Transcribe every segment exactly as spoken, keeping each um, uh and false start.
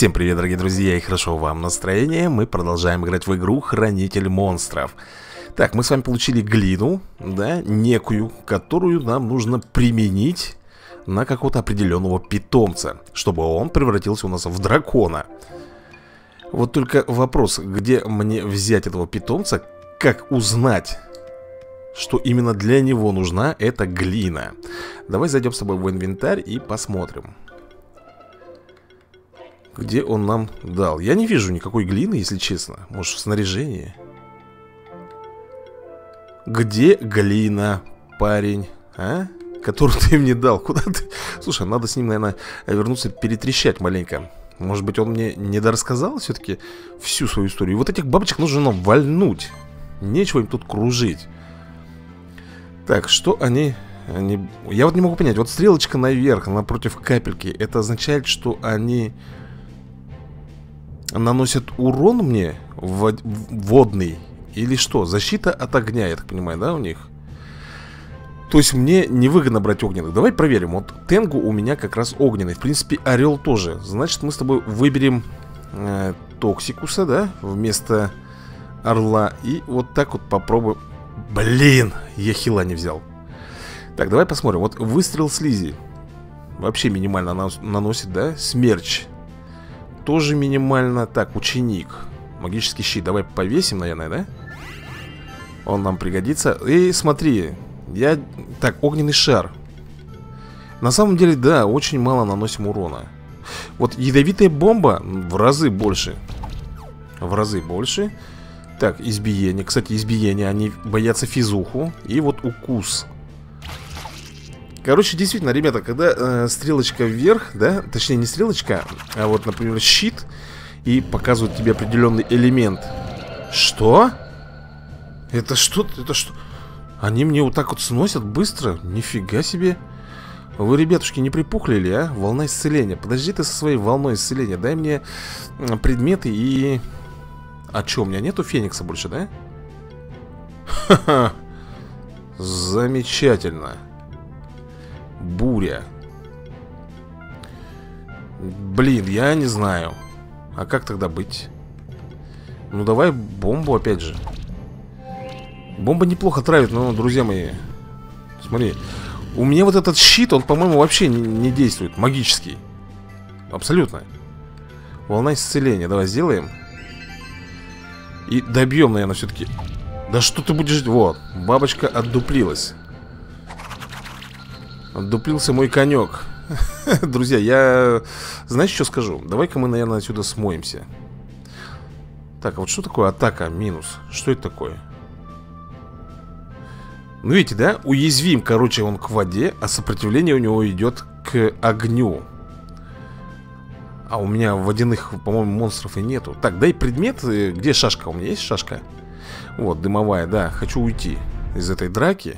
Всем привет, дорогие друзья, и хорошо вам настроение. Мы продолжаем играть в игру Хранитель монстров. Так, мы с вами получили глину, да, некую, которую нам нужно применить на какого-то определенного питомца, чтобы он превратился у нас в дракона. Вот только вопрос, где мне взять этого питомца, как узнать, что именно для него нужна эта глина. Давай зайдем с тобой в инвентарь и посмотрим, где он нам дал. Я не вижу никакой глины, если честно. Может, в снаряжении? Где глина, парень, а? Которую ты мне дал? Куда ты? Слушай, надо с ним, наверное, вернуться, перетрещать маленько. Может быть, он мне недорассказал все-таки всю свою историю. И вот этих бабочек нужно нам вальнуть. Нечего им тут кружить. Так, что они... они... Я вот не могу понять. Вот стрелочка наверх, напротив капельки, это означает, что они... наносят урон мне вод... водный? Или что? Защита от огня, я так понимаю, да, у них? То есть мне невыгодно брать огненных. Давай проверим. Вот Тенгу у меня как раз огненный. В принципе, Орел тоже. Значит, мы с тобой выберем э, Токсикуса, да, вместо Орла. И вот так вот попробуем. Блин, я хила не взял. Так, давай посмотрим. Вот выстрел слизи вообще минимально наносит, да? Смерч тоже минимально. Так, ученик. Магический щит. Давай повесим, наверное, да? Он нам пригодится. И смотри, я... Так, огненный шар. На самом деле, да, очень мало наносим урона. Вот ядовитая бомба в разы больше. В разы больше. Так, избиение. Кстати, избиение. Они боятся физуху. И вот укус. Короче, действительно, ребята, когда э, стрелочка вверх, да, точнее не стрелочка, а вот, например, щит, и показывает тебе определенный элемент. Что? Это что? Это что? Они мне вот так вот сносят быстро? Нифига себе. Вы, ребятушки, не припухли ли, а? Волна исцеления. Подожди ты со своей волной исцеления. Дай мне предметы и... А что, у меня нету феникса больше, да? Ха-ха. Замечательно. Буря. Блин, я не знаю. А как тогда быть? Ну давай бомбу опять же. Бомба неплохо травит, но, друзья мои, смотри, у меня вот этот щит, он, по-моему, вообще не, не действует. Магический. Абсолютно. Волна исцеления. Давай сделаем. И добьем, наверное, все-таки. Да что ты будешь... Вот, бабочка отдуплилась. Отдуплился мой конек. Друзья, я... Знаете, что скажу? Давай-ка мы, наверное, отсюда смоемся. Так, а вот что такое атака минус? Что это такое? Ну, видите, да? Уязвим, короче, он к воде, а сопротивление у него идет к огню. А у меня водяных, по-моему, монстров и нету. Так, дай предмет. Где шашка? У меня есть шашка? Вот, дымовая, да. Хочу уйти из этой драки.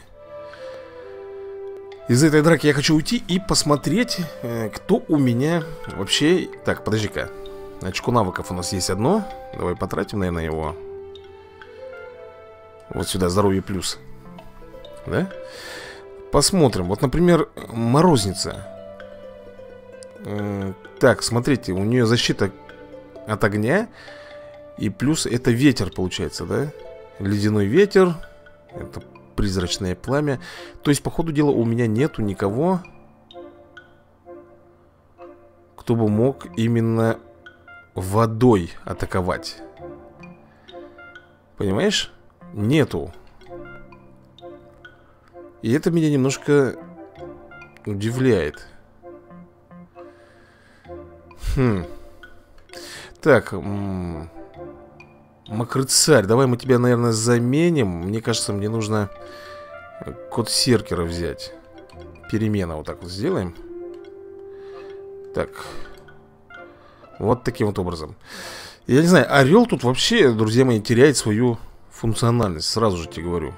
Из этой драки я хочу уйти и посмотреть, кто у меня вообще... Так, подожди-ка. Очко навыков у нас есть одно. Давай потратим, наверное, его. Вот сюда, здоровье плюс. Да? Посмотрим. Вот, например, морозница. Так, смотрите, у нее защита от огня. И плюс это ветер, получается, да? Ледяной ветер. Это... призрачное пламя. То есть, по ходу дела, у меня нету никого, кто бы мог именно водой атаковать. Понимаешь? Нету. И это меня немножко удивляет. Хм. Так, Макрыцарь, давай мы тебя, наверное, заменим. Мне кажется, мне нужно код Серкера взять. Перемена вот так вот сделаем. Так. Вот таким вот образом. Я не знаю, Орел тут вообще, друзья мои, теряет свою функциональность. Сразу же тебе говорю.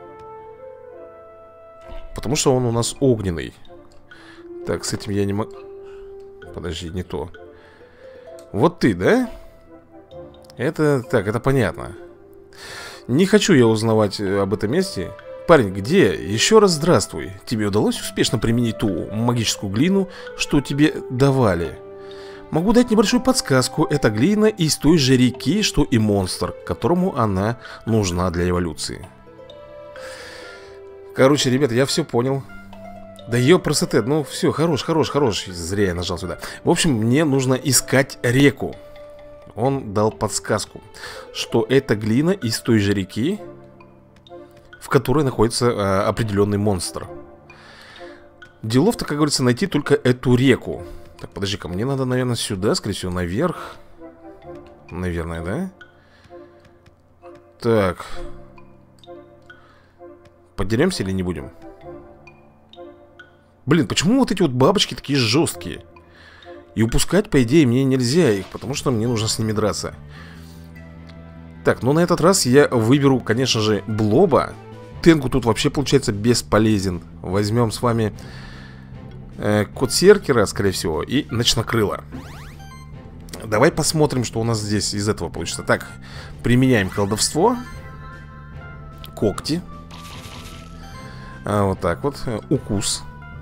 Потому что он у нас огненный. Так, с этим я не могу... Подожди, не то. Вот ты, да? Это, так, это понятно. Не хочу я узнавать об этом месте. Парень, где? Еще раз здравствуй. Тебе удалось успешно применить ту магическую глину, что тебе давали? Могу дать небольшую подсказку. Это глина из той же реки, что и монстр, которому она нужна для эволюции. Короче, ребята, я все понял. Да ее красота, ну все, хорош, хорош, хорош. Зря я нажал сюда. В общем, мне нужно искать реку. Он дал подсказку, что это глина из той же реки, в которой находится э, определенный монстр. Делов-то, как говорится, найти только эту реку. Так, подожди-ка, мне надо, наверное, сюда, скорее всего, наверх. Наверное, да? Так. Подеремся или не будем? Блин, почему вот эти вот бабочки такие жесткие? И упускать, по идее, мне нельзя их, потому что мне нужно с ними драться. Так, ну на этот раз я выберу, конечно же, Блоба. Тенгу тут вообще, получается, бесполезен. Возьмем с вами э, Кот Серкера, скорее всего, и Ночнокрыла. Давай посмотрим, что у нас здесь из этого получится. Так, применяем колдовство. Когти. а, Вот так вот, укус.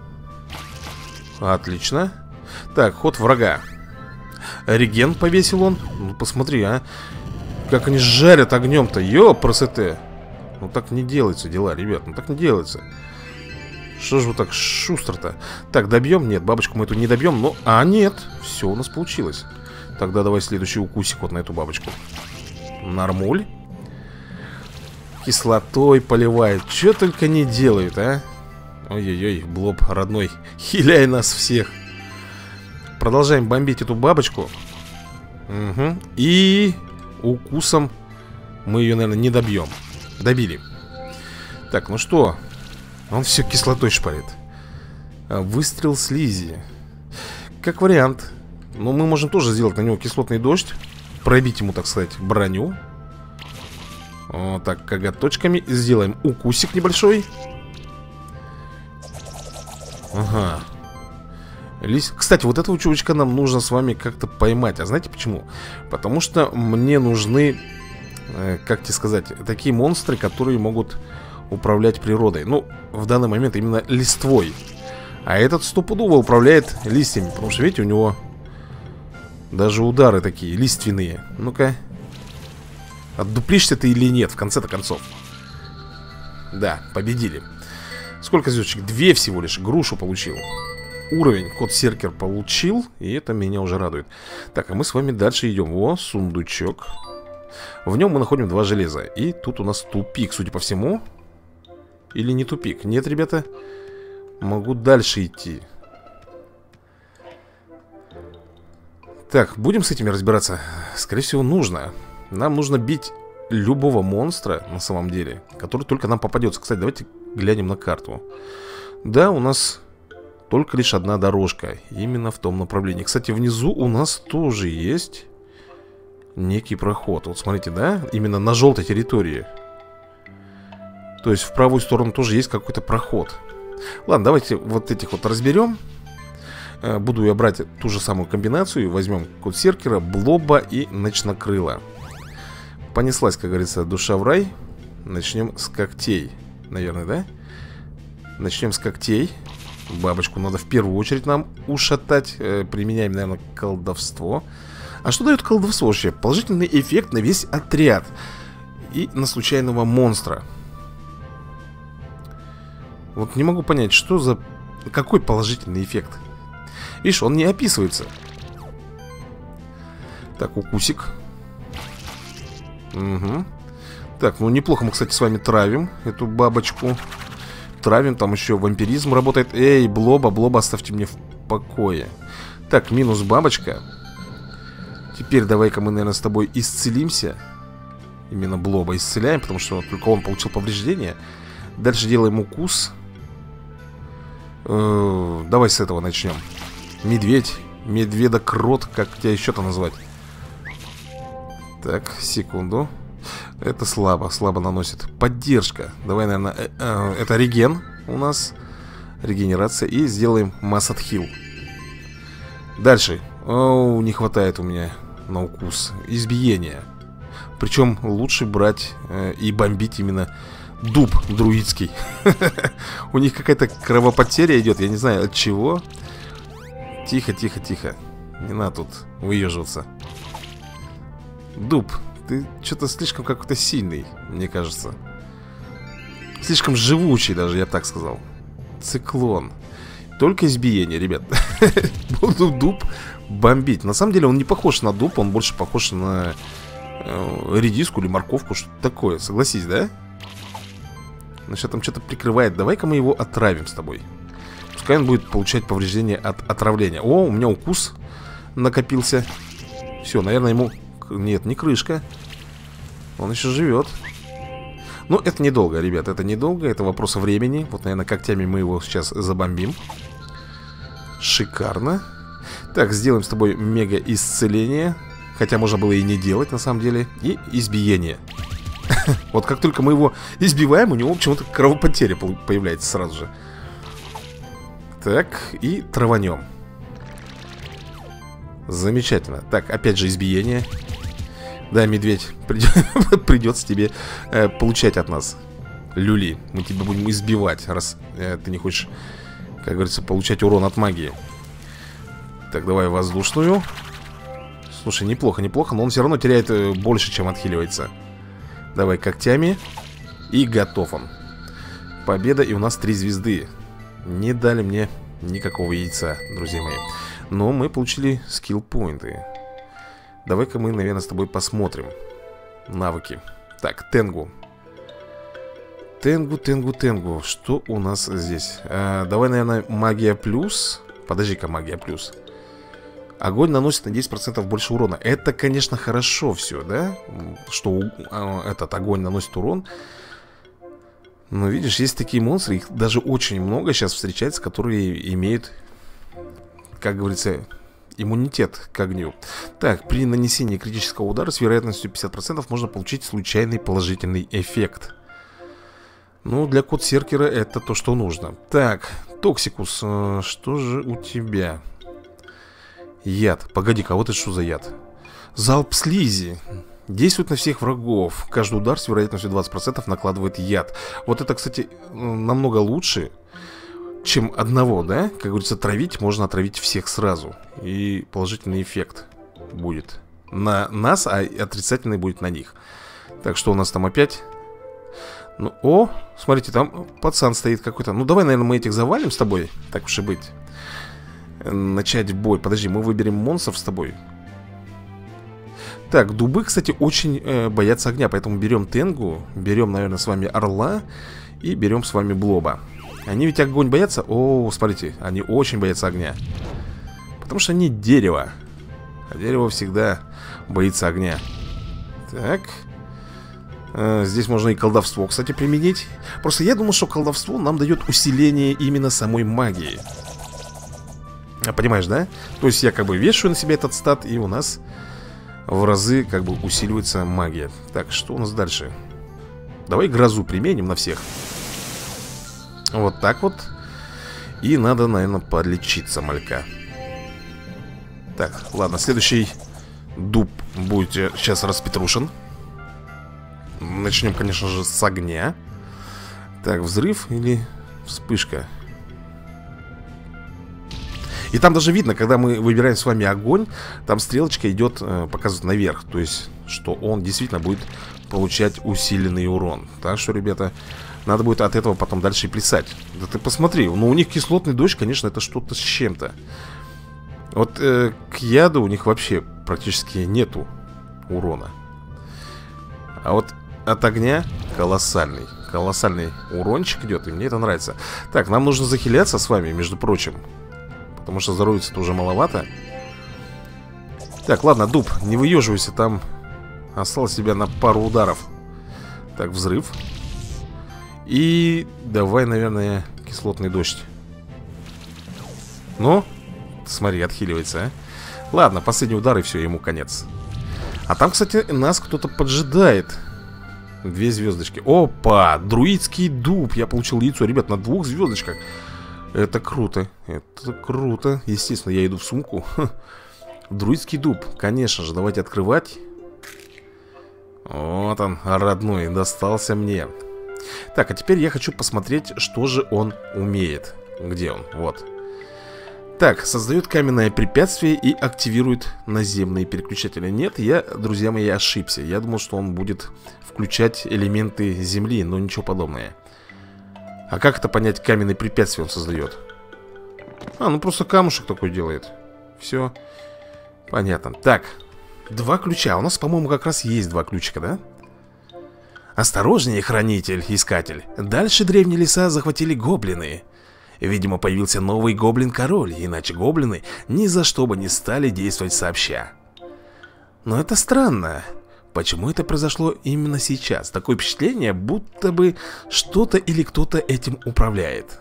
Отлично. Так, ход врага. Реген повесил он. Ну, посмотри, а. Как они жарят огнем-то. Ёпрст. Ну так не делается дела, ребят. Ну так не делается. Что же вы так шустро-то? Так, добьем? Нет, бабочку мы эту не добьем. Но... А, нет. Все у нас получилось. Тогда давай следующий укусик вот на эту бабочку. Нормуль. Кислотой поливает. Че только не делают, а. Ой-ой-ой, Блоб родной. Хиляй нас всех. Продолжаем бомбить эту бабочку. Угу. И укусом мы ее, наверное, не добьем. Добили. Так, ну что? Он все кислотой шпарит. Выстрел слизи. Как вариант. Но мы можем тоже сделать на него кислотный дождь. Пробить ему, так сказать, броню. Вот так, коготочками. Сделаем укусик небольшой. Ага. Лис... Кстати, вот этого чувачка нам нужно с вами как-то поймать. А знаете почему? Потому что мне нужны, э, как тебе сказать, такие монстры, которые могут управлять природой. Ну, в данный момент именно листвой. А этот стопудово управляет листьями. Потому что, видите, у него даже удары такие, лиственные. Ну-ка. Отдуплишься ты или нет, в конце-то концов. Да, победили. Сколько звездочек? Две всего лишь. Грушу получил. Уровень Кот Серкер получил. И это меня уже радует. Так, а мы с вами дальше идем. О, сундучок. В нем мы находим два железа. И тут у нас тупик, судя по всему. Или не тупик? Нет, ребята. Могу дальше идти. Так, будем с этими разбираться? Скорее всего, нужно. Нам нужно бить любого монстра, на самом деле, который только нам попадется. Кстати, давайте глянем на карту. Да, у нас только лишь одна дорожка. Именно в том направлении. Кстати, внизу у нас тоже есть некий проход. Вот смотрите, да? Именно на желтой территории. То есть в правую сторону тоже есть какой-то проход. Ладно, давайте вот этих вот разберем. Буду я брать ту же самую комбинацию. Возьмем Кот Серкера, Блоба и Ночнокрыла. Понеслась, как говорится, душа в рай. Начнем с когтей. Наверное, да? Начнем с когтей. Бабочку надо в первую очередь нам ушатать. э, Применяем, наверное, колдовство. А что дает колдовство вообще? Положительный эффект на весь отряд. И на случайного монстра. Вот не могу понять, что за... Какой положительный эффект? Видишь, он не описывается. Так, укусик. Угу. Так, ну неплохо мы, кстати, с вами травим эту бабочку. Травим, там еще вампиризм работает. Эй, Блоба, Блоба, оставьте мне в покое. Так, минус бабочка. Теперь давай-ка мы, наверное, с тобой исцелимся. Именно Блоба исцеляем, потому что только он получил повреждения. Дальше делаем укус. Э-э, давай с этого начнем. Медведь, медведокрот, как тебя еще-то назвать? Так, секунду. Это слабо, слабо наносит. Поддержка. Давай, наверное, э -э это реген у нас. Регенерация. И сделаем Массад Хилл. Дальше. Оу, не хватает у меня на укус. Избиение. Причем лучше брать э, и бомбить именно дуб друидский. У них какая-то кровопотеря идет. Я не знаю от чего. Тихо, тихо, тихо. Не надо тут выеживаться. Дуб, ты что-то слишком какой-то сильный, мне кажется. Слишком живучий даже, я бы так сказал. Циклон. Только избиение, ребят. Буду дуб бомбить. На самом деле он не похож на дуб, он больше похож на э, редиску или морковку, что-то такое. Согласись, да? Значит, там что-то прикрывает. Давай-ка мы его отравим с тобой. Пускай он будет получать повреждения от отравления. О, у меня укус накопился. Все, наверное, ему... Нет, не крышка. Он еще живет. Ну, это недолго, ребят, это недолго. Это вопрос времени. Вот, наверное, когтями мы его сейчас забомбим. Шикарно. Так, сделаем с тобой мега исцеление. Хотя можно было и не делать, на самом деле. И избиение. Вот как только мы его избиваем, у него почему-то кровопотеря появляется сразу же. Так, и траванем. Замечательно. Так, опять же избиение. Да, медведь, придется тебе э, получать от нас люли. Мы тебя будем избивать, раз э, ты не хочешь, как говорится, получать урон от магии. Так, давай воздушную. Слушай, неплохо, неплохо, но он все равно теряет э, больше, чем отхиливается. Давай когтями. И готов он. Победа, и у нас три звезды. Не дали мне никакого яйца, друзья мои. Но мы получили скилл-поинты. Давай-ка мы, наверное, с тобой посмотрим навыки. Так, Тенгу. Тенгу, Тенгу, Тенгу. Что у нас здесь? А, давай, наверное, магия плюс. Подожди-ка, магия плюс. Огонь наносит на десять процентов больше урона. Это, конечно, хорошо все, да? Что а, этот огонь наносит урон. Но видишь, есть такие монстры, их даже очень много сейчас встречается, которые имеют, как говорится, иммунитет к огню. Так, при нанесении критического удара с вероятностью пятьдесят процентов можно получить случайный положительный эффект. Ну, для кот-серкера это то, что нужно. Так, Токсикус, э, что же у тебя? Яд. Погоди-ка, вот это что за яд? Залп слизи. Действует на всех врагов. Каждый удар с вероятностью двадцать процентов накладывает яд. Вот это, кстати, намного лучше, чем одного, да? Как говорится, травить можно отравить всех сразу. И положительный эффект будет на нас, а отрицательный будет на них. Так, что у нас там опять? Ну, о, смотрите, там пацан стоит какой-то. Ну, давай, наверное, мы этих завалим с тобой. Так уж и быть. Начать бой. Подожди, мы выберем монстров с тобой. Так, дубы, кстати, очень э, боятся огня. Поэтому берем Тенгу, берем, наверное, с вами Орла и берем с вами Блоба. Они ведь огонь боятся? О, смотрите, они очень боятся огня. Потому что они дерево. А дерево всегда боится огня. Так. а, Здесь можно и колдовство, кстати, применить. Просто я думал, что колдовство нам дает усиление именно самой магии. а, Понимаешь, да? То есть я как бы вешаю на себя этот стат, и у нас в разы как бы усиливается магия. Так, что у нас дальше? Давай грозу применим на всех. Вот так вот. И надо, наверное, подлечиться, малька. Так, ладно, следующий дуб будет сейчас распетрушен. Начнем, конечно же, с огня. Так, взрыв или вспышка? И там даже видно, когда мы выбираем с вами огонь, там стрелочка идет, э, показывает наверх. То есть, что он действительно будет получать усиленный урон. Так что, ребята, надо будет от этого потом дальше и плясать. Да ты посмотри, ну у них кислотный дождь, конечно, это что-то с чем-то. Вот э, к яду у них вообще практически нету урона. А вот от огня колоссальный. Колоссальный урончик идет, и мне это нравится. Так, нам нужно захиляться с вами, между прочим. Потому что здоровья-то уже маловато. Так, ладно, дуб, не выеживайся, там осталось тебя на пару ударов. Так, взрыв. И давай, наверное, кислотный дождь. Ну, смотри, отхиливается, а. Ладно, последний удар, и все, ему конец. А там, кстати, нас кто-то поджидает. Две звездочки. Опа, друидский дуб. Я получил яйцо, ребят, на двух звездочках. Это круто, это круто. Естественно, я иду в сумку. Друидский дуб, конечно же, давайте открывать. Вот он, родной, достался мне. Так, а теперь я хочу посмотреть, что же он умеет. Где он? Вот. Так, создает каменное препятствие и активирует наземные переключатели. Нет, я, друзья мои, ошибся. Я думал, что он будет включать элементы земли, но ничего подобного. А как это понять, каменное препятствие он создает? А, ну просто камушек такой делает. Все понятно. Так, два ключа. У нас, по-моему, как раз есть два ключика, да? Осторожнее, хранитель, искатель. Дальше древние леса захватили гоблины. Видимо, появился новый гоблин-король, иначе гоблины ни за что бы не стали действовать сообща. Но это странно. Почему это произошло именно сейчас? Такое впечатление, будто бы что-то или кто-то этим управляет.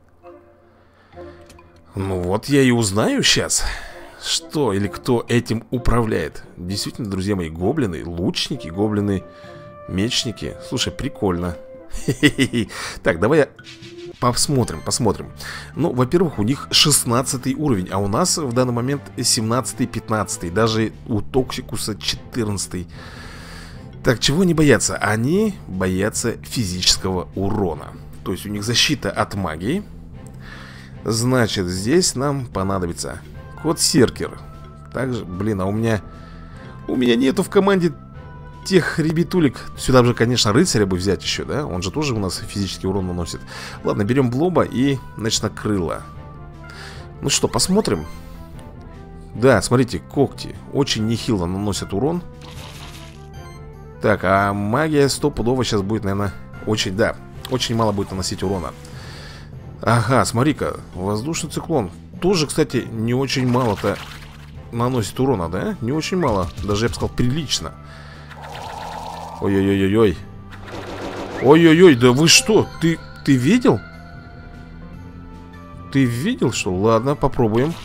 Ну вот я и узнаю сейчас, что или кто этим управляет. Действительно, друзья мои, гоблины, лучники, гоблины, мечники. Слушай, прикольно. Так, давай я... Посмотрим, посмотрим. Ну, во-первых, у них шестнадцатый уровень, а у нас в данный момент семнадцатый, пятнадцатый. Даже у Токсикуса четырнадцатый. Так, чего они боятся? Они боятся физического урона. То есть у них защита от магии. Значит, здесь нам понадобится кот-серкер. Также, блин, а у меня... У меня нету в команде тех ребятулек. Сюда же, конечно, рыцаря бы взять еще, да? Он же тоже у нас физический урон наносит. Ладно, берем Блоба и ночнокрыло. Ну что, посмотрим. Да, смотрите, когти очень нехило наносят урон. Так, а магия стопудово сейчас будет, наверное, очень, да, очень мало будет наносить урона. Ага, смотри-ка, воздушный циклон. Тоже, кстати, не очень мало-то наносит урона, да? Не очень мало, даже я бы сказал, прилично. Ой-ой-ой-ой. Ой-ой-ой, да вы что? Ты, ты видел? Ты видел, что? Ладно, попробуем.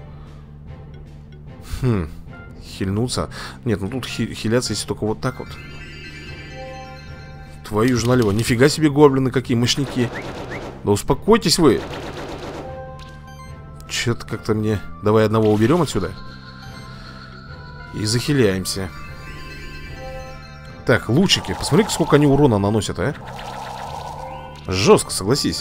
Хм, хильнуться. Нет, ну тут хи хиляться, если только вот так вот. Твою ж налево. Нифига себе гоблины какие мощники. Да успокойтесь вы. Че-то как-то мне... Давай одного уберем отсюда. И захиляемся. Так, лучики. Посмотри, сколько они урона наносят, а. Жестко, согласись.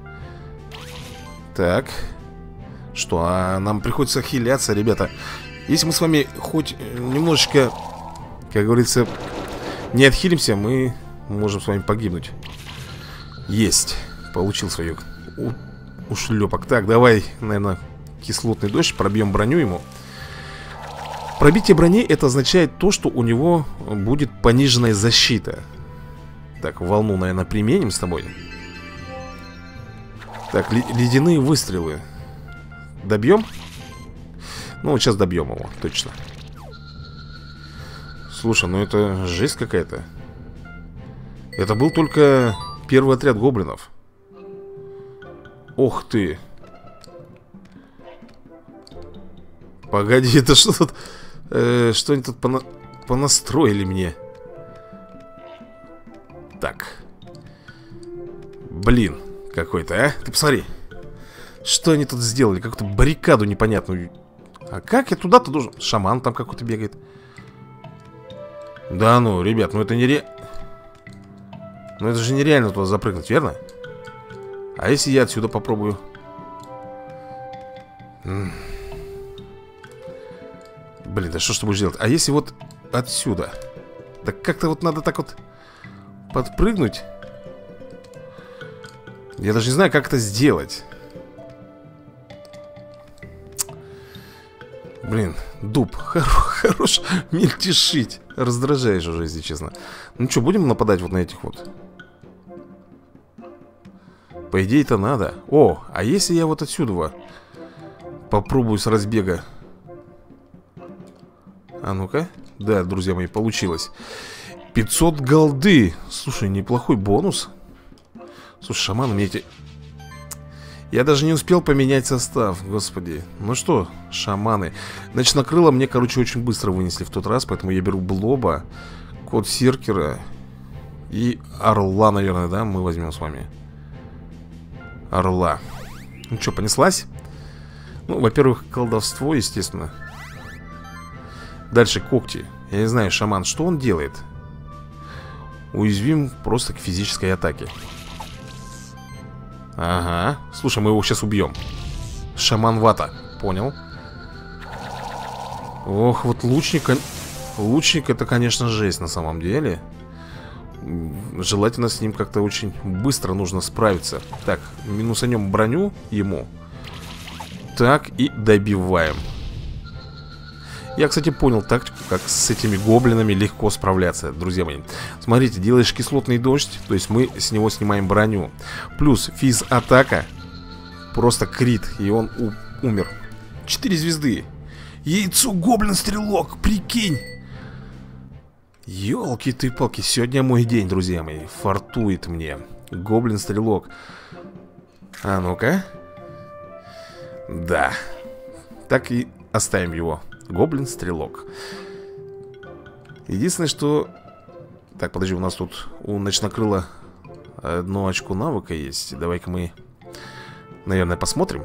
Так. Что, а нам приходится хиляться, ребята. Если мы с вами хоть немножечко, как говорится, не отхилимся, мы можем с вами погибнуть. Есть. Получил свою ушлепок. Так, давай, наверное, кислотный дождь. Пробьем броню ему. Пробитие брони — это означает то, что у него будет пониженная защита. Так, волну, наверное, применим с тобой. Так, ледяные выстрелы. Добьем? Ну, вот сейчас добьем его, точно. Слушай, ну это жесть какая-то. Это был только первый отряд гоблинов. Ох ты. Погоди, это что тут? Э, что они тут пона понастроили мне? Так. Блин, какой-то, а? Ты посмотри. Что они тут сделали? Какую-то баррикаду непонятную. А как я туда-то должен? Шаман там какой-то бегает. Да ну, ребят, ну это не ре... Ну это же нереально туда запрыгнуть, верно? А если я отсюда попробую? М-м. Блин, да что ж ты будешь делать? А если вот отсюда? Так как-то вот надо так вот подпрыгнуть. Я даже не знаю, как это сделать. Блин, дуб, хоро хорош мельтешить. Раздражаешь уже, если честно. Ну что, будем нападать вот на этих вот? По идее-то надо. О, а если я вот отсюда попробую с разбега? А ну-ка. Да, друзья мои, получилось. пятьсот голды. Слушай, неплохой бонус. Слушай, шаман, мне эти... Я даже не успел поменять состав, господи. Ну что, шаманы. Ночнокрыло мне, короче, очень быстро вынесли в тот раз. Поэтому я беру Блоба, кот-серкера и орла, наверное, да, мы возьмем с вами. Орла. Ну что, понеслась? Ну, во-первых, колдовство, естественно. Дальше когти. Я не знаю, шаман, что он делает? Уязвим просто к физической атаке. Ага. Слушай, мы его сейчас убьем. шаман вата. Понял. Ох, вот лучник. Лучник это, конечно, жесть на самом деле. Желательно с ним как-то очень быстро нужно справиться. Так, минусанем броню ему. Так, и добиваем. Я, кстати, понял тактику, как с этими гоблинами легко справляться, друзья мои. Смотрите, делаешь кислотный дождь, то есть мы с него снимаем броню. Плюс физ-атака. Просто крит, и он умер. Четыре звезды. Яйцо гоблин-стрелок, прикинь. Ёлки ты палки, сегодня мой день, друзья мои. Фартует мне. Гоблин-стрелок. А ну-ка. Да. Так и оставим его. Гоблин-стрелок. Единственное, что... Так, подожди, у нас тут у ночнокрыла одно очко навыка есть. Давай-ка мы, наверное, посмотрим.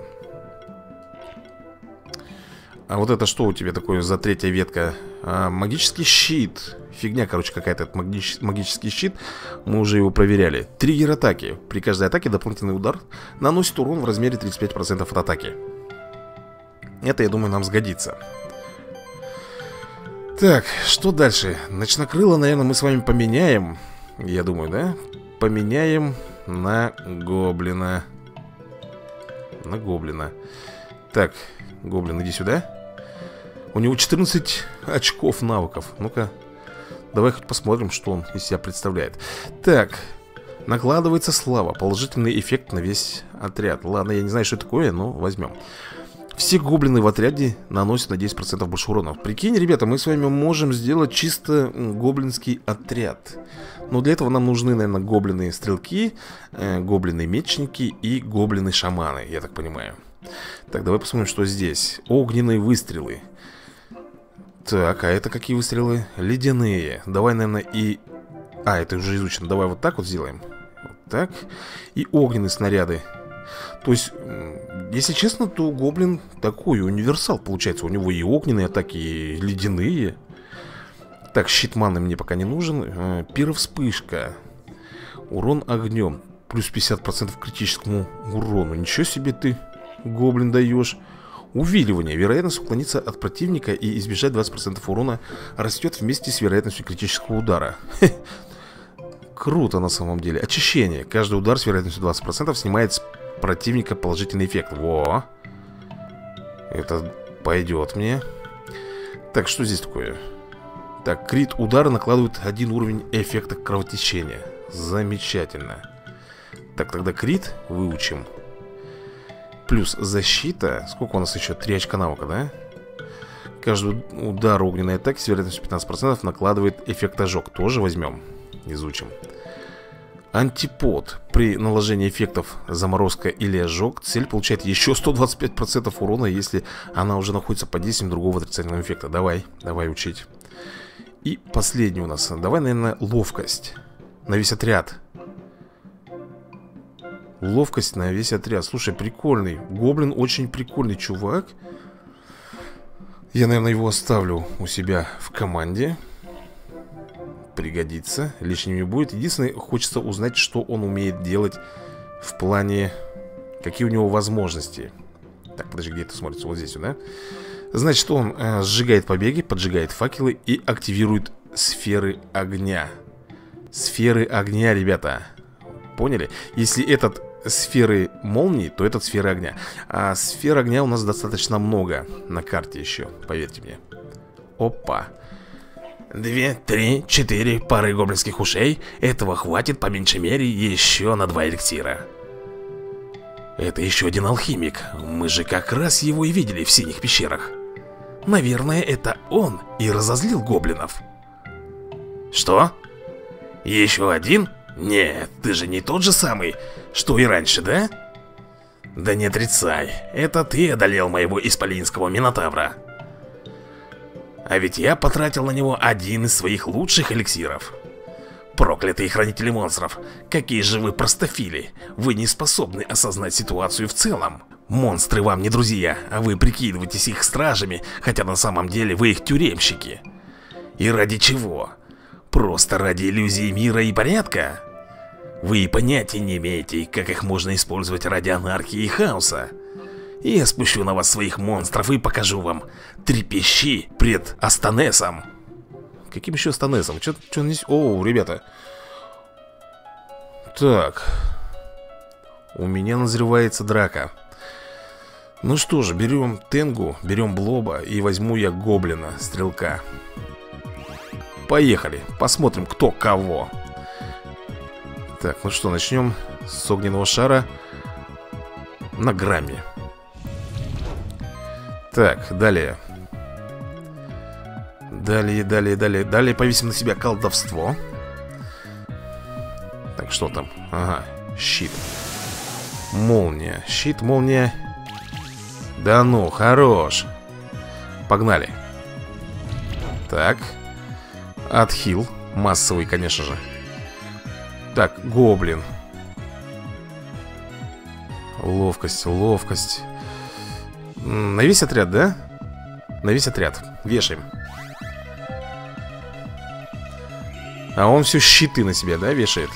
А вот это что у тебя такое за третья ветка? А, магический щит. Фигня, короче, какая-то. Магич... Магический щит. Мы уже его проверяли. Триггер атаки. При каждой атаке дополнительный удар наносит урон в размере тридцать пять процентов от атаки. Это, я думаю, нам сгодится. Так, что дальше? Ночнокрыло, наверное, мы с вами поменяем. Я думаю, да? Поменяем на гоблина. На гоблина. Так, гоблин, иди сюда. У него четырнадцать очков навыков. Ну-ка, давай хоть посмотрим, что он из себя представляет. Так, накладывается слава. Положительный эффект на весь отряд. Ладно, я не знаю, что это такое, но возьмем. Все гоблины в отряде наносят на десять процентов больше урона. Прикинь, ребята, мы с вами можем сделать чисто гоблинский отряд. Но для этого нам нужны, наверное, гоблины-стрелки, э, гоблины-мечники и гоблины-шаманы, я так понимаю. Так, давай посмотрим, что здесь. Огненные выстрелы. Так, а это какие выстрелы? Ледяные. Давай, наверное, и... А, это уже изучено. Давай вот так вот сделаем. Вот так. И огненные снаряды. То есть, если честно, то гоблин такой универсал получается. У него и огненные атаки, и ледяные. Так, щит маны мне пока не нужен. Пировспышка. Урон огнем. Плюс пятьдесят процентов к критическому урону. Ничего себе ты, гоблин, даешь. Увиливание. Вероятность уклониться от противника и избежать двадцать процентов урона растет вместе с вероятностью критического удара. Круто на самом деле. Очищение. Каждый удар с вероятностью двадцать процентов снимает с противника положительный эффект. Во! Это пойдет мне. Так, что здесь такое? Так, крит удара накладывает один уровень эффекта кровотечения. Замечательно. Так, тогда крит выучим. Плюс защита. Сколько у нас еще? три очка навыка, да? Каждый удар огненной атаки с вероятностью пятнадцать процентов накладывает эффект ожог. Тоже возьмем. Изучим. Антипод. При наложении эффектов заморозка или ожог цель получает еще сто двадцать пять процентов урона, если она уже находится под действием другого отрицательного эффекта. Давай, давай учить. И последний у нас. Давай, наверное, ловкость. На весь отряд. Ловкость на весь отряд. Слушай, прикольный. Гоблин очень прикольный чувак. Я, наверное, его оставлю у себя в команде. Пригодится, лишним не будет. Единственное, хочется узнать, что он умеет делать в плане... Какие у него возможности. Так, подожди, где это смотрится? Вот здесь, да? Значит, он э, сжигает побеги, поджигает факелы и активирует сферы огня. Сферы огня, ребята. Поняли? Если этот сферы молнии, то этот сферы огня. А сфер огня у нас достаточно много на карте еще, поверьте мне. Опа. Две, три, четыре пары гоблинских ушей. Этого хватит по меньшей мере еще на два эликсира. Это еще один алхимик. Мы же как раз его и видели в синих пещерах. Наверное, это он и разозлил гоблинов. Что? Еще один? Нет, ты же не тот же самый, что и раньше, да? Да не отрицай, это ты одолел моего исполинского минотавра. А ведь я потратил на него один из своих лучших эликсиров. Проклятые хранители монстров, какие же вы простофили. Вы не способны осознать ситуацию в целом. Монстры вам не друзья, а вы прикидываетесь их стражами, хотя на самом деле вы их тюремщики. И ради чего? Просто ради иллюзии мира и порядка? Вы и понятия не имеете, как их можно использовать ради анархии и хаоса. И я спущу на вас своих монстров и покажу вам трепещи пред Астанесом. Каким еще Астанесом? Че, че не... О, ребята. Так. У меня назревается драка. Ну что же, берем Тенгу, берем Блоба и возьму я Гоблина, Стрелка. Поехали, посмотрим, кто кого. Так, ну что, начнем с огненного шара на грамме. Так, далее. Далее, далее, далее. Далее повесим на себя колдовство. Так, что там? Ага, щит. Молния, щит, молния. Да ну, хорош. Погнали. Так. Отхил, массовый, конечно же. Так, гоблин. Ловкость, ловкость. На весь отряд, да? На весь отряд, вешаем. А он все щиты на себя, да, вешает?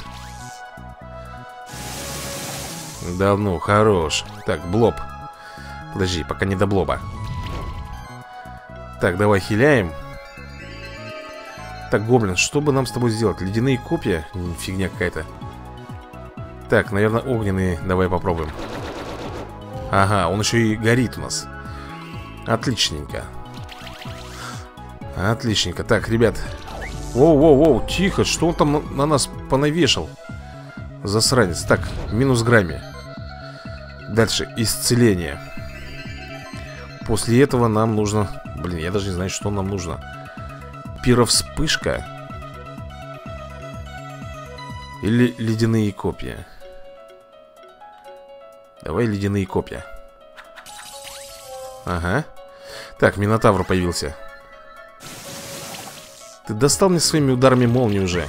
Да ну, хорош. Так, Блоб. Подожди, пока не до Блоба. Так, давай хиляем. Так, гоблин, что бы нам с тобой сделать? Ледяные копья? Фигня какая-то. Так, наверное, огненные. Давай попробуем. Ага, он еще и горит у нас. Отличненько. Отличненько. Так, ребят. Воу-воу-воу, тихо. Что он там на, на нас понавешал? Засранец. Так, минус грамме. Дальше, исцеление. После этого нам нужно... Блин, я даже не знаю, что нам нужно. Пировспышка. Или ледяные копья. Давай ледяные копья. Ага. Так, Минотавр появился. Ты достал мне своими ударами молнии уже.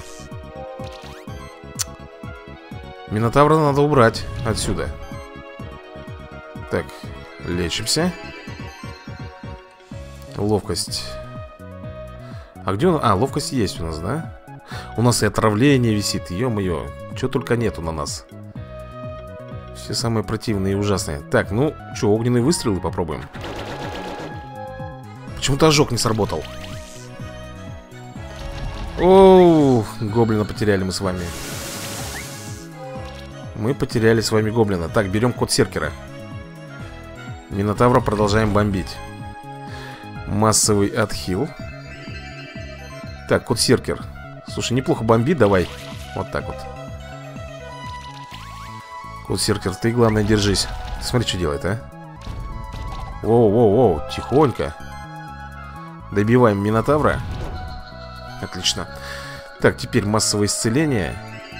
Минотавра надо убрать отсюда. Так, лечимся. Ловкость. А где он? А, ловкость есть у нас, да? У нас и отравление висит, ё-моё. Чего только нету на нас. Все самые противные и ужасные. Так, ну, что, огненные выстрелы попробуем. Почему-то ожог не сработал. Оу, гоблина потеряли мы с вами. Мы потеряли с вами гоблина. Так, берем код Серкера. Минотавра продолжаем бомбить. Массовый отхил. Так, код Серкер. Слушай, неплохо бомбит, давай. Вот так вот. Код Серкер, ты главное держись. Смотри, что делает, а. Воу-воу-воу, тихонько. Добиваем Минотавра. Отлично. Так, теперь массовое исцеление.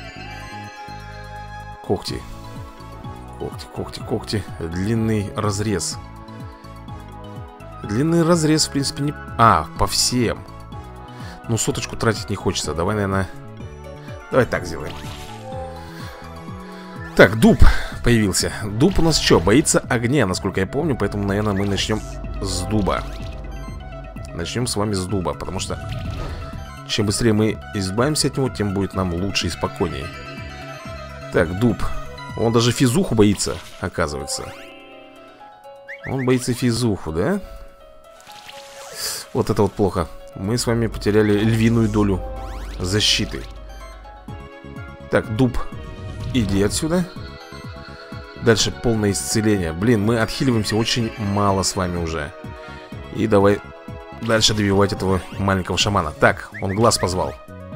Когти. Когти, когти, когти. Длинный разрез. Длинный разрез, в принципе, не... А, по всем. Ну, соточку тратить не хочется. Давай, наверное... Давай так сделаем. Так, дуб появился. Дуб у нас что? Боится огня, насколько я помню. Поэтому, наверное, мы начнем с дуба. Начнем с вами с дуба. Потому что чем быстрее мы избавимся от него, тем будет нам лучше и спокойнее. Так, дуб. Он даже физуху боится, оказывается. Он боится физуху, да? Вот это вот плохо. Мы с вами потеряли львиную долю защиты. Так, дуб, иди отсюда. Дальше полное исцеление. Блин, мы отхиливаемся очень мало с вами уже. И давай дальше добивать этого маленького шамана. Так, он глаз позвал.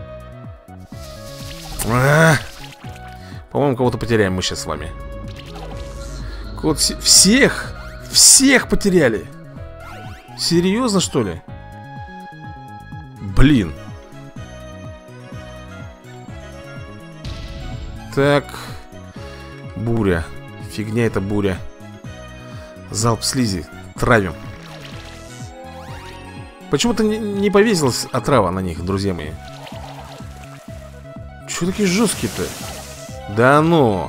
А-а-а! По-моему, кого-то потеряем мы сейчас с вами. Кот вс... Всех! Всех потеряли! Серьезно, что ли? Блин. Так. Буря. Фигня это буря. Залп слизи. Травим. Почему-то не, не повесилась отрава на них, друзья мои. Чего такие жесткие-то? Да ну.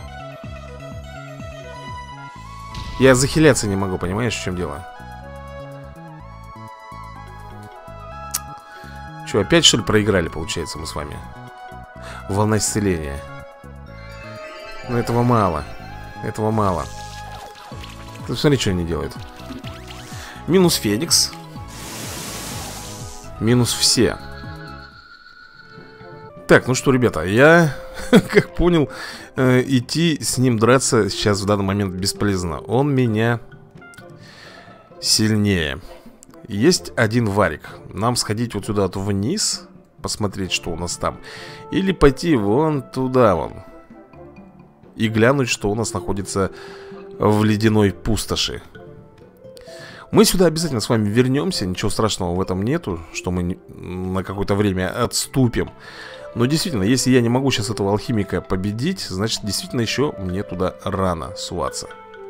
Я захиляться не могу, понимаешь, в чем дело? Что, опять что ли проиграли, получается, мы с вами? Волна исцеления. Но этого мало. Этого мало. Ты смотри, что они делают. Минус Феникс. Минус все. Так, ну что, ребята, я, как понял, э, идти с ним драться сейчас в данный момент бесполезно. Он меня сильнее. Есть один варик. Нам сходить вот сюда вот вниз, посмотреть, что у нас там, или пойти вон туда вон и глянуть, что у нас находится в ледяной пустоши. Мы сюда обязательно с вами вернемся. Ничего страшного в этом нету, что мы на какое-то время отступим. Но действительно, если я не могу сейчас этого алхимика победить, значит, действительно еще мне туда рано суваться.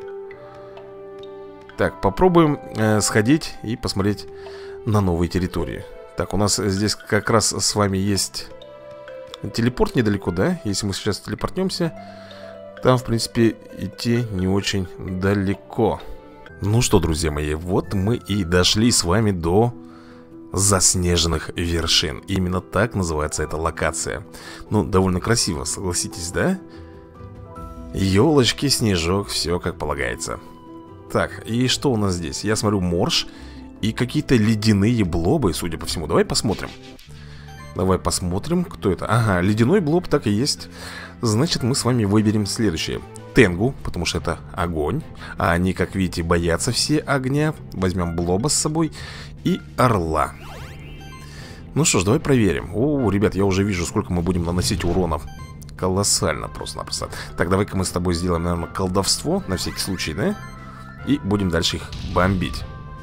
Так, попробуем э, сходить и посмотреть на новые территории. Так, у нас здесь как раз с вами есть телепорт недалеко, да? Если мы сейчас телепортнемся, там, в принципе, идти не очень далеко. Ну что, друзья мои, вот мы и дошли с вами до заснеженных вершин. Именно так называется эта локация. Ну, довольно красиво, согласитесь, да? Елочки, снежок, все как полагается. Так, и что у нас здесь? Я смотрю, морж и какие-то ледяные блобы, судя по всему. Давай посмотрим. Давай посмотрим, кто это. Ага, ледяной блоб так и есть. Значит, мы с вами выберем следующее. Тенгу, потому что это огонь. А они, как видите, боятся все огня. Возьмем блоба с собой. И орла. Ну что ж, давай проверим. О, ребят, я уже вижу, сколько мы будем наносить урона. Колоссально просто-напросто. Так, давай-ка мы с тобой сделаем, наверное, колдовство. На всякий случай, да? И будем дальше их бомбить.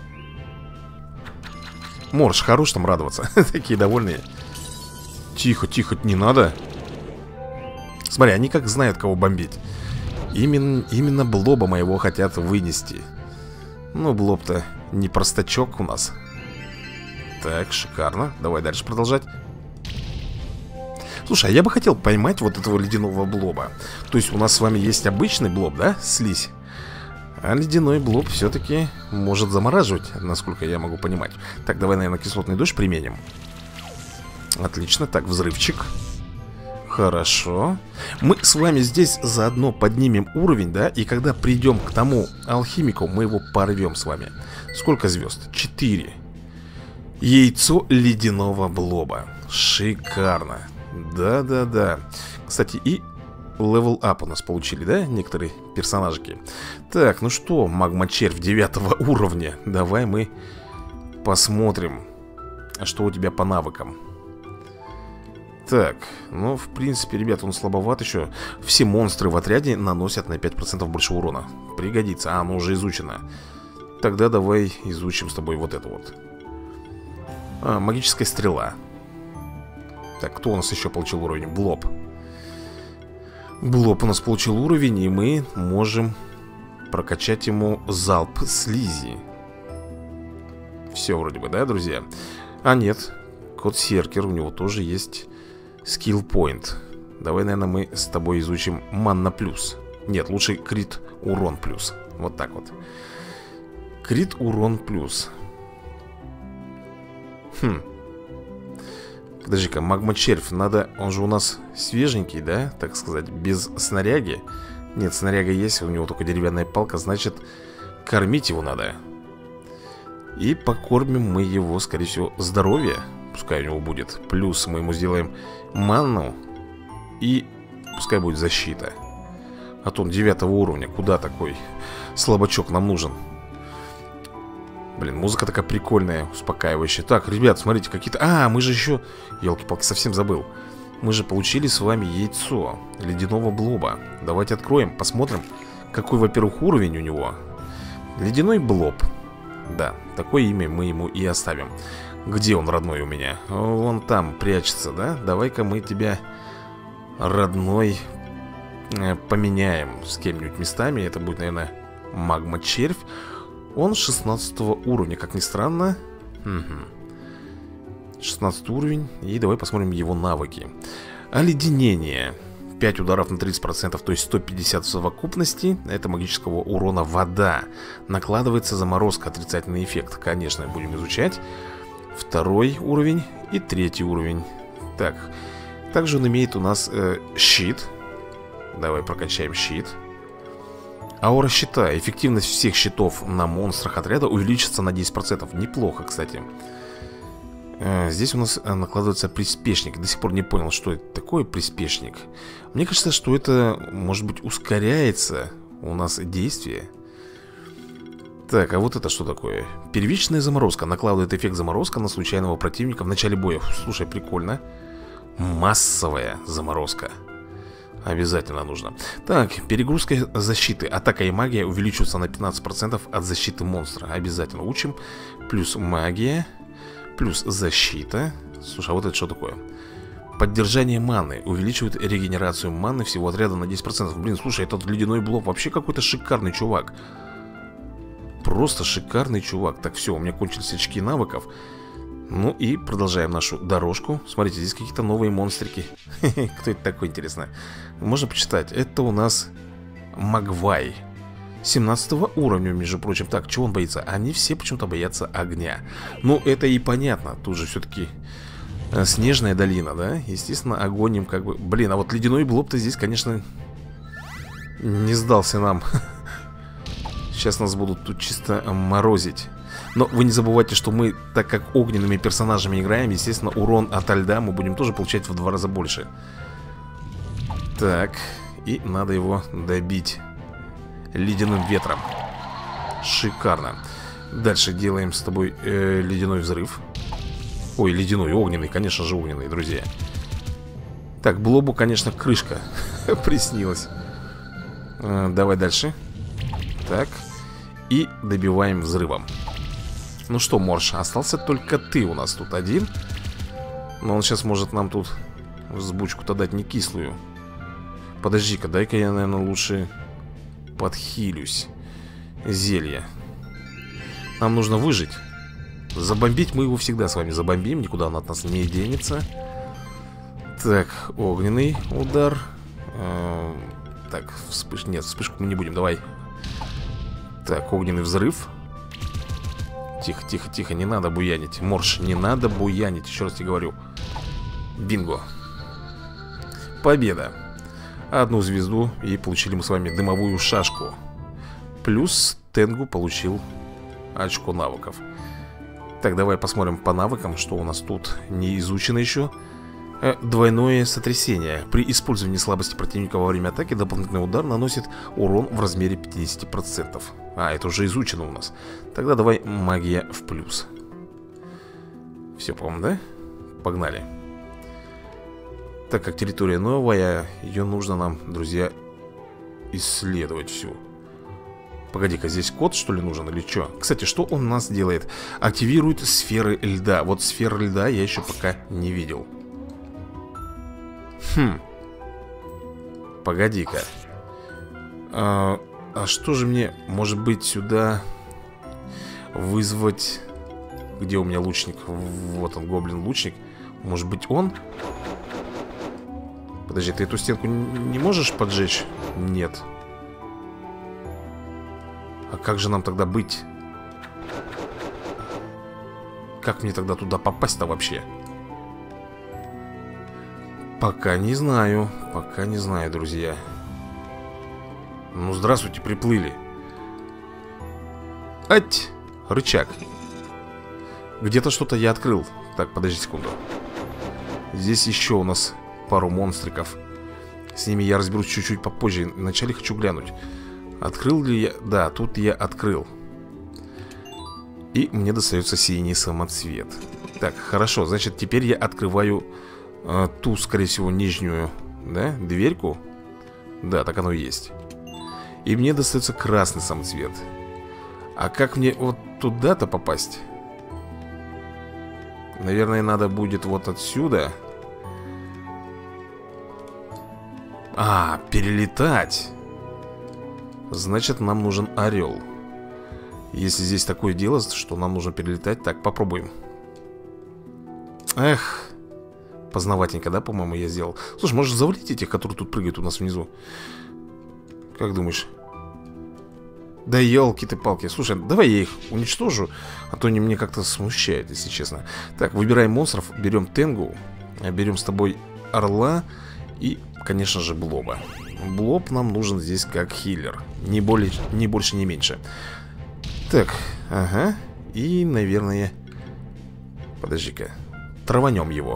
Морж, хорош там радоваться. Такие довольные. Тихо, тихо, не надо. Смотри, они как знают, кого бомбить. Именно, именно блоба моего хотят вынести. Ну, блоб-то не простачок у нас. Так, шикарно. Давай дальше продолжать. Слушай, а я бы хотел поймать вот этого ледяного блоба. То есть у нас с вами есть обычный блоб, да? Слизь. А ледяной блоб все-таки может замораживать, насколько я могу понимать. Так, давай, наверное, кислотный дождь применим. Отлично, так, взрывчик. Хорошо. Мы с вами здесь заодно поднимем уровень, да? И когда придем к тому алхимику, мы его порвем с вами. Сколько звезд? Четыре. Яйцо ледяного блоба. Шикарно. Да-да-да. Кстати, и левел ап у нас получили, да? Некоторые персонажики. Так, ну что, магма-червь девятого уровня. Давай мы посмотрим, что у тебя по навыкам. Так, ну, в принципе, ребят, он слабоват еще. Все монстры в отряде наносят на пять процентов больше урона. Пригодится. А, оно уже изучено. Тогда давай изучим с тобой вот это вот. А, магическая стрела. Так, кто у нас еще получил уровень? Блоб. Блоб у нас получил уровень, и мы можем прокачать ему залп слизи. Все вроде бы, да, друзья? А нет, кот Серкер, у него тоже есть скилл point. Давай, наверное, мы с тобой изучим манна плюс. Нет, лучше крит урон плюс. Вот так вот. Крит урон плюс. Хм. Подожди-ка, магма-червь, надо... Он же у нас свеженький, да? Так сказать, без снаряги. Нет, снаряга есть, у него только деревянная палка. Значит, кормить его надо. И покормим мы его, скорее всего, здоровье. Пускай у него будет. Плюс мы ему сделаем манну. И пускай будет защита. А то он девятого уровня. Куда такой слабачок нам нужен? Блин, музыка такая прикольная, успокаивающая. Так, ребят, смотрите, какие-то... А, мы же еще... Елки-палки, совсем забыл. Мы же получили с вами яйцо ледяного блоба. Давайте откроем, посмотрим, какой, во-первых, уровень у него. Ледяной блоб. Да, такое имя мы ему и оставим. Где он, родной, у меня? Вон там прячется, да? Давай-ка мы тебя, родной, поменяем с кем-нибудь местами. Это будет, наверное, магма-червь. Он шестнадцатого уровня, как ни странно. Угу. шестнадцатый уровень. И давай посмотрим его навыки. Оледенение. пять ударов на тридцать процентов, то есть сто пятьдесят в совокупности. Это магического урона вода. Накладывается заморозка, отрицательный эффект. Конечно, будем изучать. Второй уровень и третий уровень. Так. Также он имеет у нас э, щит. Давай прокачаем щит. Аура щита. Эффективность всех щитов на монстрах отряда увеличится на десять процентов. Неплохо, кстати. Здесь у нас накладывается приспешник. До сих пор не понял, что это такое приспешник. Мне кажется, что это, может быть, ускоряется у нас действие. Так, а вот это что такое? Первичная заморозка. Накладывает эффект заморозка на случайного противника в начале боя. Слушай, прикольно. Массовая заморозка. Обязательно нужно. Так, перегрузка защиты. Атака и магия увеличиваются на пятнадцать процентов от защиты монстра. Обязательно учим. Плюс магия. Плюс защита. Слушай, а вот это что такое? Поддержание маны. Увеличивает регенерацию маны всего отряда на десять процентов. Блин, слушай, этот ледяной блок вообще какой-то шикарный чувак. Просто шикарный чувак. Так, все, у меня кончились очки навыков. Ну и продолжаем нашу дорожку. Смотрите, здесь какие-то новые монстрики. Кто это такой, интересно? Можно почитать. Это у нас Магвай. семнадцатого уровня, между прочим. Так, чего он боится? Они все почему-то боятся огня. Ну, это и понятно. Тут же все-таки э, снежная долина, да? Естественно, огонь им как бы... Блин, а вот ледяной блоб-то здесь, конечно, не сдался нам. Сейчас нас будут тут чисто морозить. Но вы не забывайте, что мы, так как огненными персонажами играем, естественно, урон от льда мы будем тоже получать в два раза больше. Так, и надо его добить ледяным ветром. Шикарно. Дальше делаем с тобой э, ледяной взрыв. Ой, ледяной, огненный, конечно же огненный, друзья. Так, Блобу, конечно, крышка приснилась. э, Давай дальше. Так. И добиваем взрывом. Ну что, Морж, остался только ты у нас тут один. Но он сейчас может нам тут взбучку-то дать не кислую. Подожди-ка, дай-ка я, наверное, лучше подхилюсь. Зелье. Нам нужно выжить. Забомбить мы его всегда с вами забомбим. Никуда он от нас не денется. Так, огненный удар. э, Так, вспыш... Нет, вспышку мы не будем, давай. Так, огненный взрыв. Тихо, тихо, тихо, не надо буянить. Морж, не надо буянить, еще раз тебе говорю. Бинго. Победа. Одну звезду, и получили мы с вами дымовую шашку. Плюс Тенгу получил очко навыков. Так, давай посмотрим по навыкам, что у нас тут не изучено еще. Двойное сотрясение. При использовании слабости противника во время атаки дополнительный удар наносит урон в размере пятьдесят процентов. А, это уже изучено у нас. Тогда давай магия в плюс. Все, по-моему, да? Погнали. Так как территория новая, ее нужно нам, друзья, исследовать всю. Погоди-ка, здесь код, что ли, нужен или что? Кстати, что он у нас делает? Активирует сферы льда. Вот сферы льда я еще пока не видел. Хм. Погоди-ка. А, а что же мне, может быть, сюда вызвать... Где у меня лучник? Вот он, гоблин-лучник. Может быть, он? Подожди, ты эту стенку не можешь поджечь? Нет. А как же нам тогда быть? Как мне тогда туда попасть-то вообще? Пока не знаю. Пока не знаю, друзья. Ну, здравствуйте, приплыли. Ать! Рычаг. Где-то что-то я открыл. Так, подожди секунду. Здесь еще у нас пару монстриков. С ними я разберусь чуть-чуть попозже. Вначале хочу глянуть. Открыл ли я? Да, тут я открыл. И мне достается синий самоцвет. Так, хорошо, значит, теперь я открываю э, ту, скорее всего, нижнюю, да, дверьку. Да, так оно и есть. И мне достается красный самоцвет. А как мне вот туда-то попасть? Наверное, надо будет вот отсюда. А, перелетать. Значит, нам нужен орел. Если здесь такое дело, что нам нужно перелетать. Так, попробуем. Эх. Познаватенько, да, по-моему, я сделал. Слушай, можешь завалить этих, которые тут прыгают у нас внизу? Как думаешь? Да елки ты палки. Слушай, давай я их уничтожу. А то они мне как-то смущают, если честно. Так, выбираем монстров. Берем Тенгу. Берем с тобой орла. И, конечно же, Блоба. Блоб нам нужен здесь как хиллер. Не, более, не больше, не меньше. Так, ага. И, наверное... Подожди-ка. Траванем его.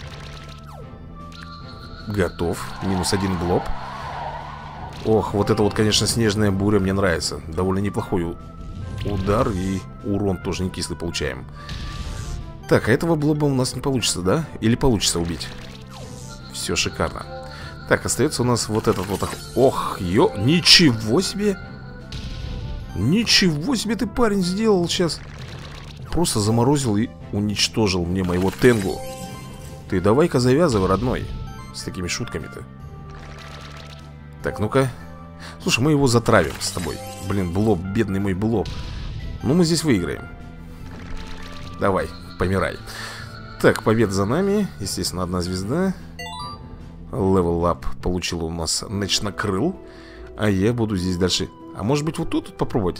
Готов. Минус один блоб. Ох, вот это вот, конечно, снежная буря мне нравится. Довольно неплохой удар. И урон тоже не кислый получаем. Так, а этого блоба у нас не получится, да? Или получится убить? Все шикарно. Так, остается у нас вот этот вот. Ох, ё, ничего себе. Ничего себе ты, парень, сделал сейчас. Просто заморозил и уничтожил мне моего Тенгу. Ты давай-ка завязывай, родной. С такими шутками-то. Так, ну-ка. Слушай, мы его затравим с тобой. Блин, блоб, бедный мой блоб. Ну, мы здесь выиграем. Давай, помирай. Так, победа за нами. Естественно, одна звезда. Level up получил у нас ночнокрыл. А я буду здесь дальше. А может быть вот тут, тут попробовать?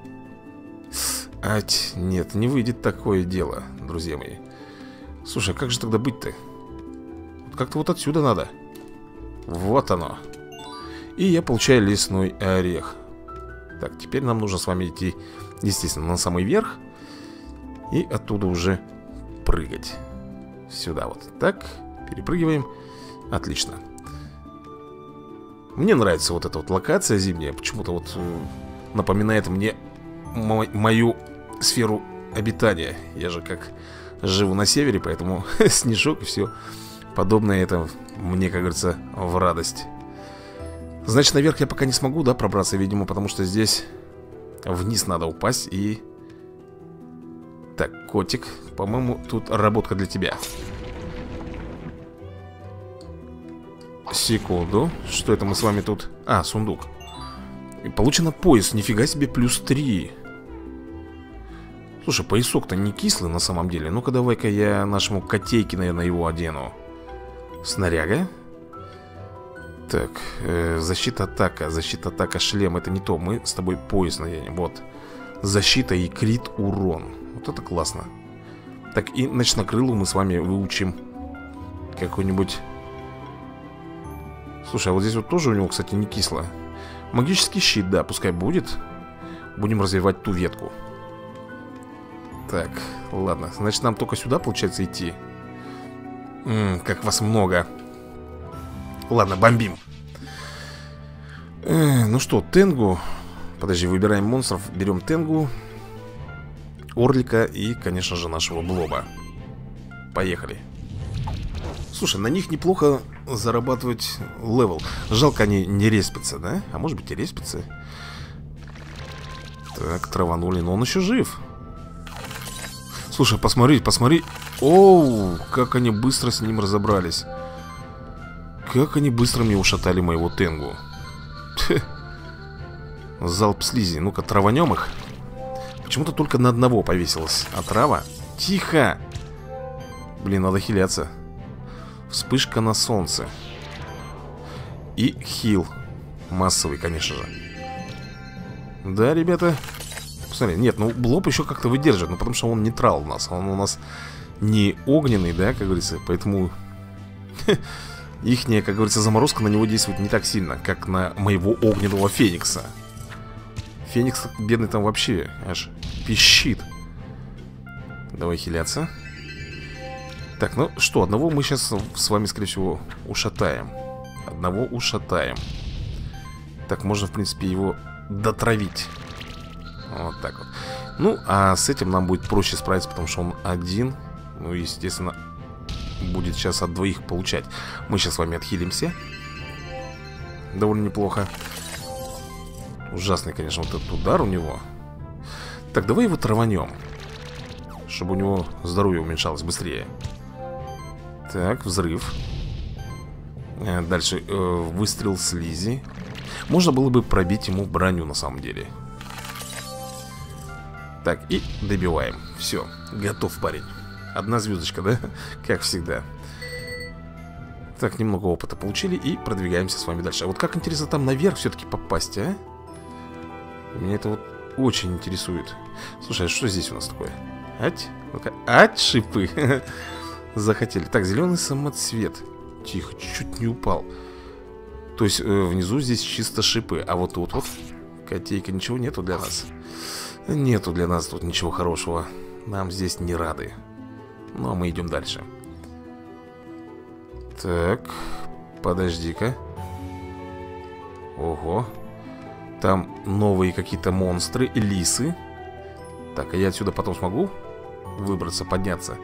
Ать, нет, не выйдет такое дело, друзья мои. Слушай, а как же тогда быть-то? Как-то вот отсюда надо. Вот оно. И я получаю лесной орех. Так, теперь нам нужно с вами идти, естественно, на самый верх. И оттуда уже прыгать. Сюда вот. Так, перепрыгиваем. Отлично. Мне нравится вот эта вот локация зимняя. Почему-то вот э, напоминает мне мо мою сферу обитания. Я же как живу на севере, поэтому снежок и все подобное это мне, как говорится, в радость. Значит, наверх я пока не смогу, да, пробраться, видимо, потому что здесь вниз надо упасть и... Так, котик, по-моему, тут работка для тебя. Секунду. Что это мы с вами тут? А, сундук. И получено пояс, нифига себе, плюс три. Слушай, поясок-то не кислый на самом деле. Ну-ка давай-ка я нашему котейке, наверное, его одену. Снаряга. Так, э, защита атака. Защита атака, шлем, это не то. Мы с тобой пояс наденем. Вот. Защита и крит урон. Вот это классно. Так, и ночнокрылу мы с вами выучим какой-нибудь... Слушай, а вот здесь вот тоже у него, кстати, не кисло. Магический щит, да, пускай будет. Будем развивать ту ветку. Так, ладно. Значит, нам только сюда, получается, идти. М-м, как вас много. Ладно, бомбим. э, Ну что, Тенгу. Подожди, выбираем монстров. Берем Тенгу, Орлика и, конечно же, нашего Блоба. Поехали. Слушай, на них неплохо зарабатывать левел. Жалко, они не респятся, да? А может быть и респятся. Так, траванули, но он еще жив. Слушай, посмотри, посмотри. Оу, как они быстро с ним разобрались. Как они быстро мне ушатали моего Тенгу. Тьф. Залп слизи. Ну-ка, траванем их. Почему-то только на одного повесилась. А трава? Тихо. Блин, надо хиляться. Вспышка на солнце. И хил. Массовый, конечно же. Да, ребята. Посмотри, нет, ну Блоб еще как-то выдерживает. Ну потому что он нейтрал у нас. Он у нас не огненный, да, как говорится. Поэтому ихняя, как говорится, заморозка на него действует не так сильно, как на моего огненного Феникса. Феникс, бедный, там вообще аж пищит. Давай хиляться. Так, ну что, одного мы сейчас с вами, скорее всего, ушатаем. Одного ушатаем. Так, можно, в принципе, его дотравить. Вот так вот. Ну, а с этим нам будет проще справиться, потому что он один. Ну, естественно, будет сейчас от двоих получать. Мы сейчас с вами отхилимся. Довольно неплохо. Ужасный, конечно, вот этот удар у него. Так, давай его траванем, чтобы у него здоровье уменьшалось быстрее. Так, взрыв. Дальше э, выстрел слизи. Можно было бы пробить ему броню на самом деле. Так, и добиваем. Все, готов, парень. Одна звездочка, да? Как всегда. Так, немного опыта получили и продвигаемся с вами дальше. А вот как интересно там наверх все-таки попасть, а? Меня это вот очень интересует. Слушай, а что здесь у нас такое? Ать? Ну-ка, ать, шипы. Захотели. Так, зеленый самоцвет. Тихо, чуть не упал. То есть э, внизу здесь чисто шипы. А вот тут вот, котейка, ничего нету для нас. Нету для нас тут ничего хорошего. Нам здесь не рады. Ну, а мы идем дальше. Так, подожди-ка. Ого. Там новые какие-то монстры, лисы. Так, а я отсюда потом смогу выбраться, подняться?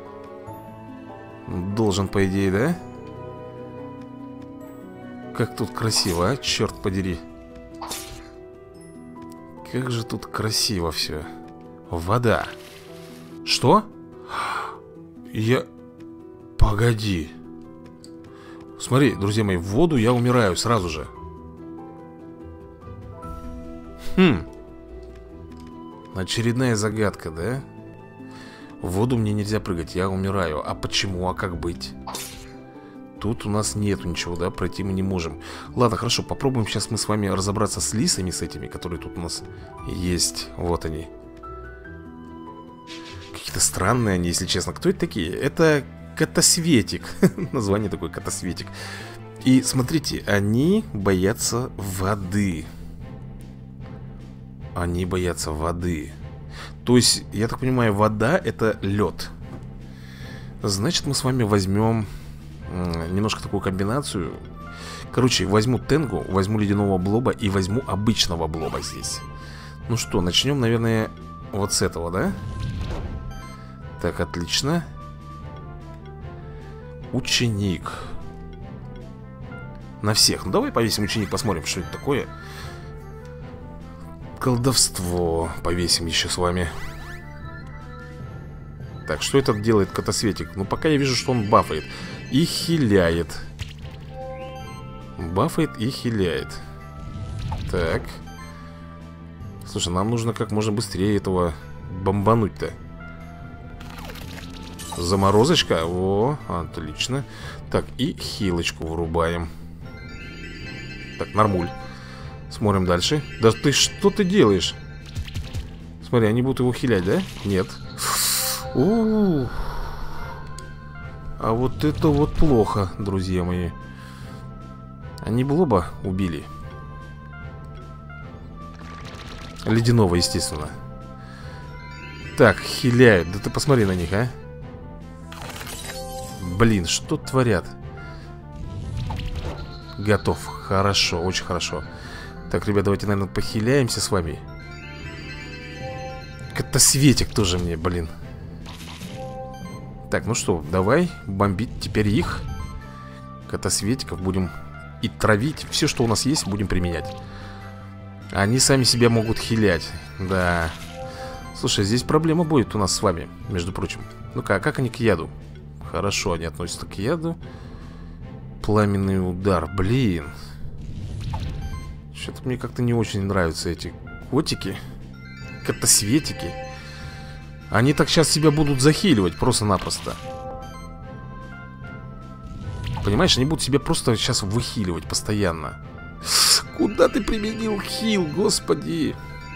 Должен, по идее, да? Как тут красиво, а? Черт подери. Как же тут красиво все. Вода. Что? Я... Погоди. Смотри, друзья мои, в воду я умираю сразу же. Хм. Очередная загадка, да? В воду мне нельзя прыгать, я умираю. А почему? А как быть? Тут у нас нету ничего, да? Пройти мы не можем. Ладно, хорошо, попробуем сейчас мы с вами разобраться с лисами, с этими, которые тут у нас есть. Вот они. Какие-то странные они, если честно. Кто это такие? Это Котосветик. Название такое, Котосветик. И смотрите, они боятся воды. Они боятся воды. То есть, я так понимаю, вода это лед. Значит, мы с вами возьмем немножко такую комбинацию. Короче, возьму Тенгу, возьму ледяного блоба и возьму обычного блоба здесь. Ну что, начнем, наверное, вот с этого, да? Так, отлично. Ученик. На всех. Ну давай повесим ученик, посмотрим, что это такое. Колдовство повесим еще с вами. Так, что этот делает Котосветик? Ну пока я вижу, что он бафает и хиляет. Бафает и хиляет. Так. Слушай, нам нужно как можно быстрее этого бомбануть-то. Заморозочка. О, отлично. Так, и хилочку вырубаем. Так, нормуль. Смотрим дальше. Да ты что ты делаешь? Смотри, они будут его хилять, да? Нет. У-у-у. А вот это вот плохо, друзья мои. Они блоба убили. Ледяного, естественно. Так, хиляют. Да ты посмотри на них, а. Блин, что творят? Готов. Хорошо, очень хорошо. Так, ребят, давайте, наверное, похиляемся с вами. Котосветик тоже мне, блин. Так, ну что, давай бомбить теперь их. Котосветиков будем и травить. Все, что у нас есть, будем применять. Они сами себя могут хилять. Да. Слушай, здесь проблема будет у нас с вами, между прочим. Ну-ка, а как они к яду? Хорошо, они относятся к яду. Пламенный удар, блин. Что-то мне как-то не очень нравятся эти котики. Котосветики. Они так сейчас себя будут захиливать просто-напросто. Понимаешь, они будут себя просто сейчас выхиливать постоянно. Куда ты применил хил, господи?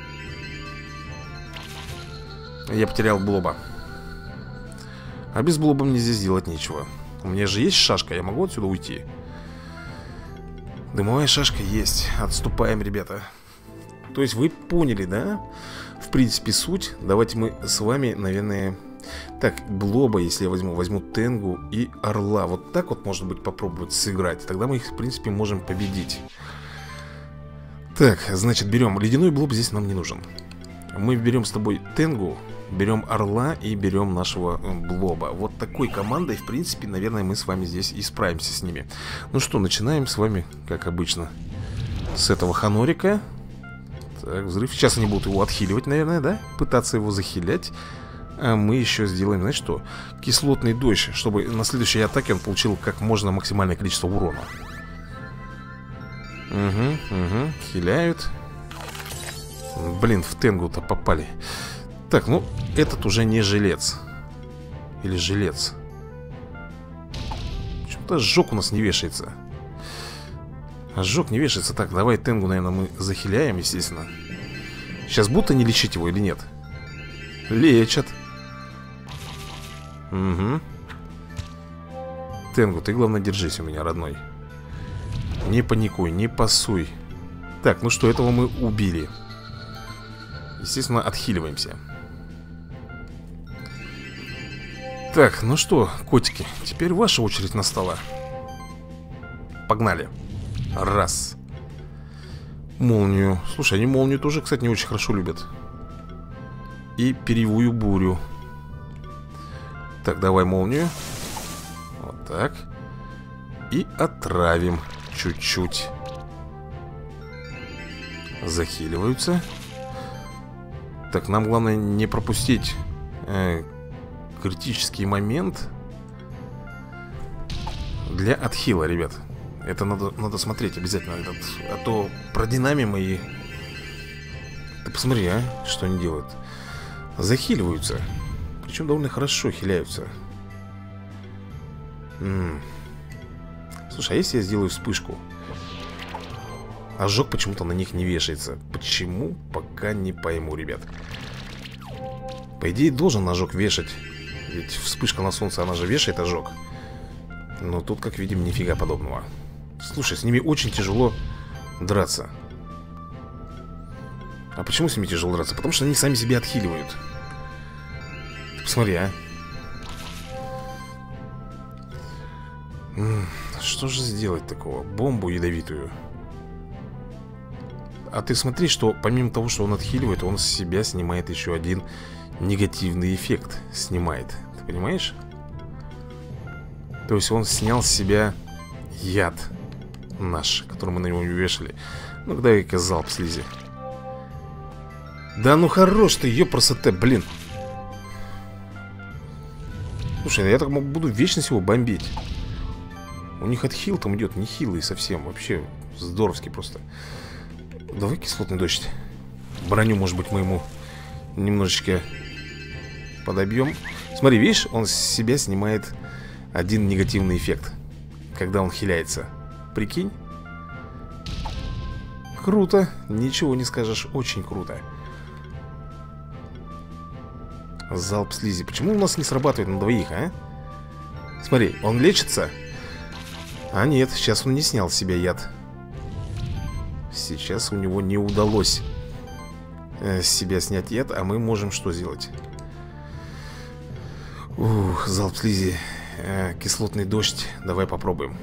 Я потерял блоба. А без блоба мне здесь делать нечего. У меня же есть шашка, я могу отсюда уйти? Дымовая шашка есть. Отступаем, ребята. То есть вы поняли, да? В принципе, суть. Давайте мы с вами, наверное... Так, блоба, если я возьму, возьму Тенгу и орла. Вот так вот, может быть, попробовать сыграть. Тогда мы их, в принципе, можем победить. Так, значит, берем. Ледяной блоб здесь нам не нужен. Мы берем с тобой Тенгу, берем орла и берем нашего блоба. Вот такой командой, в принципе, наверное, мы с вами здесь и справимся с ними. Ну что, начинаем с вами, как обычно, с этого ханорика. Так, взрыв. Сейчас они будут его отхиливать, наверное, да? Пытаться его захилять. А мы еще сделаем, знаешь что? Кислотный дождь, чтобы на следующей атаке он получил как можно максимальное количество урона. Угу, угу, хиляют. Блин, в Тенгу-то попали. Так, ну, этот уже не жилец. Или жилец. Почему-то сжог у нас не вешается. Сжог не вешается. Так, давай Тенгу, наверное, мы захиляем, естественно. Сейчас будут они лечить его или нет? Лечат. Угу. Тенгу, ты, главное, держись у меня, родной. не паникуй, не пасуй. Так, ну что, этого мы убили. Естественно, отхиливаемся. Так, ну что, котики, теперь ваша очередь настала. Погнали. Раз. Молнию. Слушай, они молнию тоже, кстати, не очень хорошо любят. И перьевую бурю. Так, давай молнию. Вот так. И отравим чуть-чуть. Захиливаются. Так, нам главное не пропустить э, критический момент для отхила, ребят. Это надо, надо смотреть обязательно этот, а то продинамим и... Ты посмотри, а, что они делают. Захиливаются. Причем довольно хорошо хиляются. М-м. Слушай, а если я сделаю вспышку? Ожог почему-то на них не вешается. Почему? Пока не пойму, ребят. По идее, должен ожог вешать. Ведь вспышка на солнце, она же вешает ожог. Но тут, как видим, нифига подобного. Слушай, с ними очень тяжело драться. А почему с ними тяжело драться? Потому что они сами себя отхиливают. Ты посмотри, а. М-м, что же сделать такого? Бомбу ядовитую. А ты смотри, что помимо того, что он отхиливает, он с себя снимает еще один негативный эффект. Снимает. Ты понимаешь? То есть он снял с себя яд наш, который мы на него вешали. Ну, дай-ка залп слизи. Да ну хорош ты, ёпросоте, блин. Слушай, я так буду вечно его бомбить. У них отхил там идет, не хилый совсем. Вообще здоровский просто. Давай кислотный дождь. Броню, может быть, мы ему немножечко подобьем. Смотри, видишь, он с себя снимает один негативный эффект, когда он хиляется. Прикинь? Круто, ничего не скажешь, очень круто. Залп слизи. Почему у нас не срабатывает на двоих, а? Смотри, он лечится. А нет, сейчас он не снял с себя яд. Сейчас у него не удалось э, с себя снять яд. А мы можем что сделать? Ух, залп слизи. э, Кислотный дождь. Давай попробуем.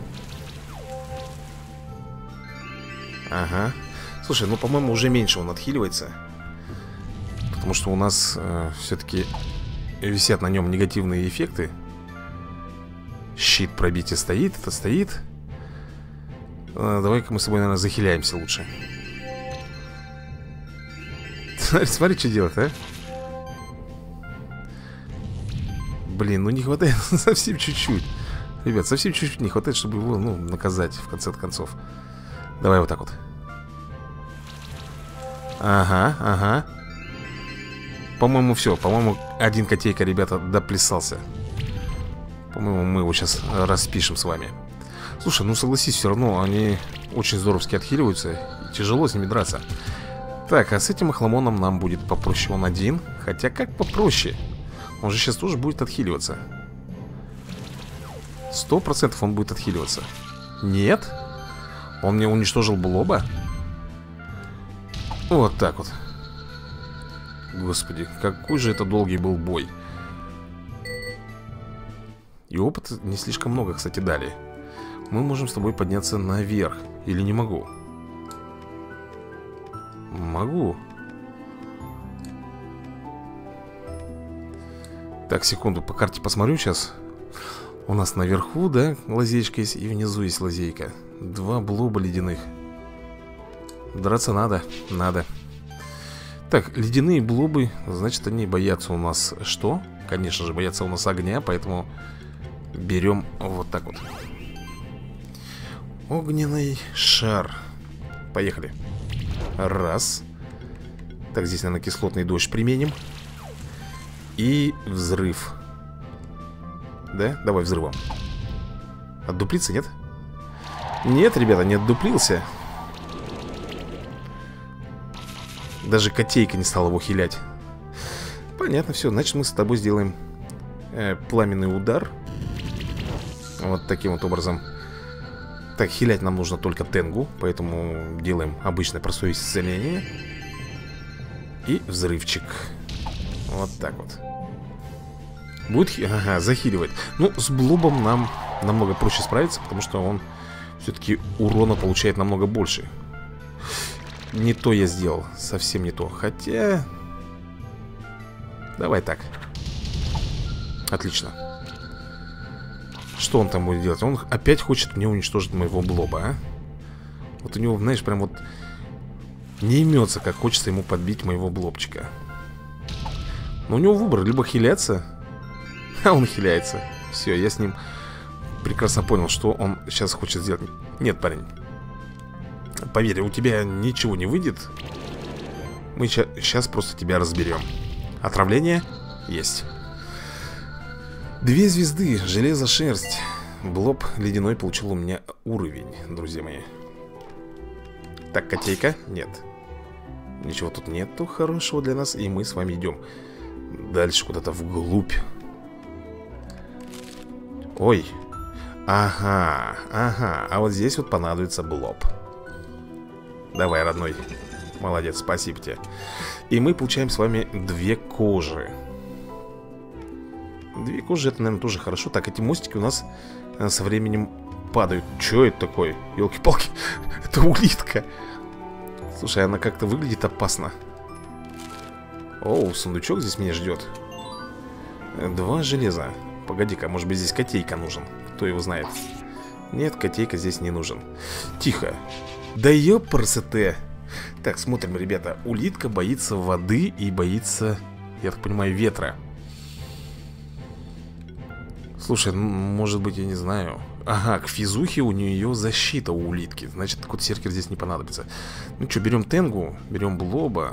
Ага. Слушай, ну, по-моему, уже меньше он отхиливается. Потому что у нас э, все-таки висят на нем негативные эффекты. Щит пробития стоит, это стоит. э, Давай-ка мы с тобой, наверное, захиляемся лучше. Смотри, смотри, что делать, а. Блин, ну не хватает совсем чуть-чуть. Ребят, совсем чуть-чуть не хватает, чтобы его, ну, наказать в конце концов. Давай вот так вот. Ага, ага. По-моему, все. По-моему, один котейка, ребята, доплясался. По-моему, мы его сейчас распишем с вами. Слушай, ну согласись, все равно они очень здоровски отхиливаются. И тяжело с ними драться. Так, а с этим охламоном нам будет попроще. Он один. Хотя как попроще? Он же сейчас тоже будет отхиливаться. Сто процентов он будет отхиливаться. Нет? Он мне уничтожил блоба? Вот так вот. Господи, какой же это долгий был бой. И опыта не слишком много, кстати, дали. Мы можем с тобой подняться наверх. Или не могу? Могу. Так, секунду, по карте посмотрю сейчас. У нас наверху, да, лазейка есть. И внизу есть лазейка. Два блоба ледяных. Драться надо, надо. Так, ледяные блобы, значит, они боятся у нас что? Конечно же, боятся у нас огня, поэтому берем вот так вот. Огненный шар. Поехали. Раз. Так, здесь, наверное, кислотный дождь применим. И взрыв. Да? Давай взрывом. Отдуплиться, нет? Нет, ребята, не отдуплился. Даже котейка не стала его хилять. Понятно, все, значит мы с тобой сделаем э, пламенный удар. Вот таким вот образом. Так, хилять нам нужно только тенгу, поэтому делаем обычное простое исцеление. И взрывчик. Вот так вот. Будет, хи... ага, захиливает. Ну, с блобом нам намного проще справиться, потому что он все-таки урона получает намного больше. Не то я сделал, совсем не то. Хотя... Давай так. Отлично. Что он там будет делать? Он опять хочет мне уничтожить моего блоба, а? Вот у него, знаешь, прям вот не имется, как хочется ему подбить моего блобчика. Но у него выбор, либо хиляться. А он хиляется. Все, я с ним прекрасно понял, что он сейчас хочет сделать. Нет, парень, поверь, у тебя ничего не выйдет. Мы сейчас просто тебя разберем. Отравление есть. Две звезды, железо, шерсть. Блоб ледяной получил у меня уровень, друзья мои. Так, котейка? Нет. Ничего тут нету хорошего для нас. И мы с вами идем дальше куда-то вглубь. Ой. Ага, ага. А вот здесь вот понадобится блоб. Давай, родной. Молодец, спасибо тебе. И мы получаем с вами две кожи. Две кожи, это, наверное, тоже хорошо. Так, эти мостики у нас со временем падают. Че это такое? Елки-палки. Это улитка. Слушай, она как-то выглядит опасно. Оу, сундучок здесь меня ждет. Два железа. Погоди-ка, может быть здесь котейка нужен. Кто его знает. Нет, котейка здесь не нужен. Тихо. Да ёпрсете. Так, смотрим, ребята. Улитка боится воды и боится, я так понимаю, ветра. Слушай, ну, может быть, я не знаю. Ага, к физухе у нее защита у улитки. Значит, кот серкер здесь не понадобится. Ну что, берем тенгу, берем блоба.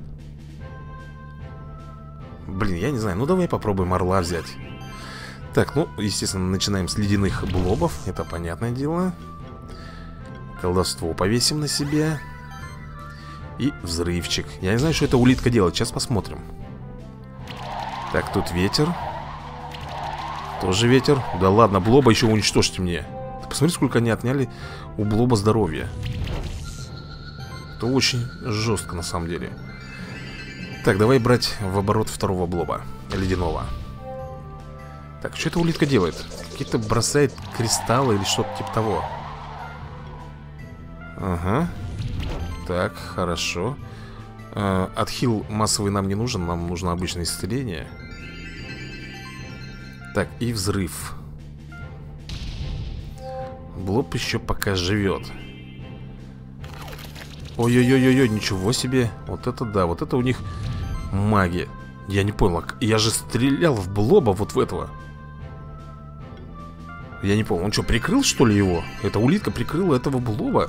Блин, я не знаю, ну давай попробуем орла взять. Так, ну, естественно, начинаем с ледяных блобов. Это понятное дело. Колдовство повесим на себя. И взрывчик. Я не знаю, что эта улитка делает, сейчас посмотрим. Так, тут ветер. Тоже ветер. Да ладно, блоба еще уничтожьте мне. Ты посмотри, сколько они отняли у блоба здоровья. Это очень жестко на самом деле. Так, давай брать в оборот второго блоба. Ледяного. Так, что эта улитка делает? Какие-то бросает кристаллы или что-то типа того. Ага. Так, хорошо. э, Отхил массовый нам не нужен. Нам нужно обычное исцеление. Так, и взрыв. Блоб еще пока живет. Ой-ой-ой-ой, ничего себе. Вот это да, вот это у них магия. Я не понял, я же стрелял в блоба вот в этого. Я не понял, он что, прикрыл что ли его? Эта улитка прикрыла этого блоба?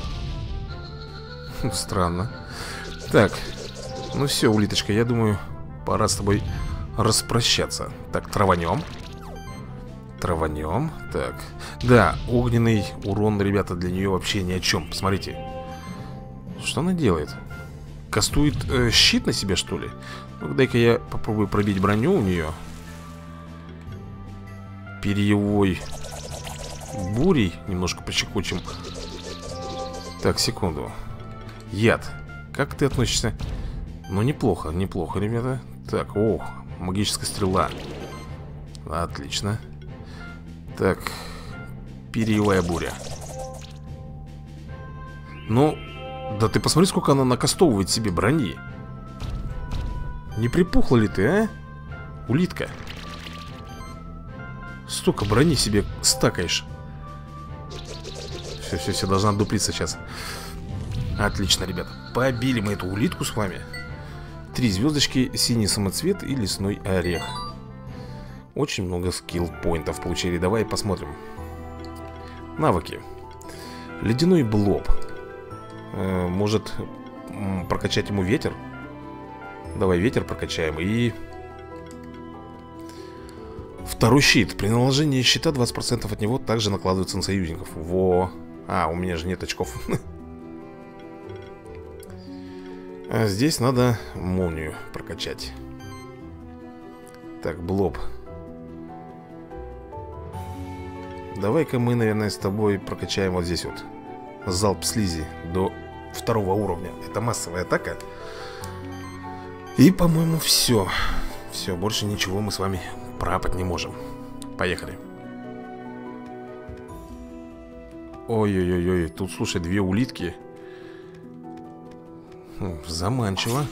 Странно. Так, ну все, улиточка, я думаю, пора с тобой распрощаться. Так, траванем. Траванем. Так, да, огненный урон, ребята, для нее вообще ни о чем. Посмотрите. Что она делает? Кастует э, щит на себя, что ли? Ну, дай-ка я попробую пробить броню у нее. Перьевой бурей немножко пощекочем. Так, секунду. Яд. Как ты относишься? Ну, неплохо, неплохо, ребята. Так, ох, магическая стрела. Отлично. Так, перьевая буря. Ну, да ты посмотри, сколько она накастовывает себе брони. Не припухла ли ты, а? Улитка. Столько брони себе стакаешь. Все, все, все, должна дуплиться сейчас. Отлично, ребята. Побили мы эту улитку с вами. Три звездочки, синий самоцвет и лесной орех. Очень много скилл-поинтов получили. Давай посмотрим. Навыки. Ледяной блоб. э, Может прокачать ему ветер. Давай ветер прокачаем. И второй щит. При наложении щита двадцать процентов от него также накладывается на союзников. Во. А, у меня же нет очков. А здесь надо молнию прокачать. Так, блоб. Давай-ка мы, наверное, с тобой прокачаем вот здесь вот залп слизи до второго уровня. Это массовая атака. И, по-моему, все. Все, больше ничего мы с вами пропать не можем. Поехали. Ой-ой-ой-ой, тут, слушай, две улитки. Хм, заманчиво.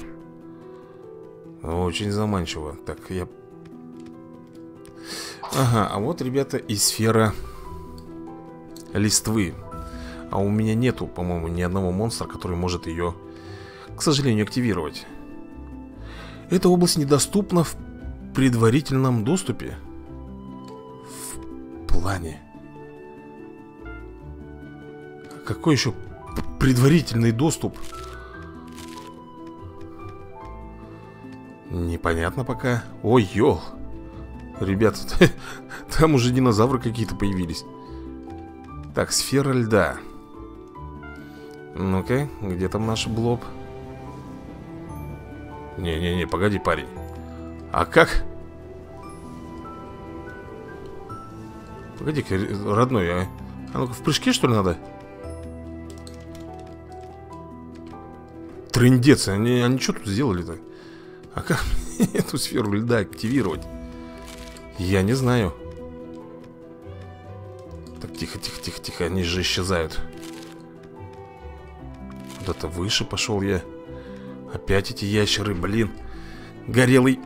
Очень заманчиво. Так, я... Ага, а вот, ребята, и сфера листвы. А у меня нету, по-моему, ни одного монстра, который может ее, к сожалению, активировать. Эта область недоступна в предварительном доступе. В плане. Какой еще предварительный доступ? Непонятно пока. Ой, ё. Ребята, там уже динозавры какие-то появились. Так, сфера льда. Ну-ка, где там наш блоб? Не-не-не, погоди, парень. А как? Погоди-ка, родной, а, а ну-ка в прыжке, что ли, надо? Трындец, они, они что тут сделали-то? А как эту сферу льда активировать? Я не знаю. Так, тихо, тихо, тихо, тихо, они же исчезают. Куда-то выше пошел я. Опять эти ящеры, блин. Горелый.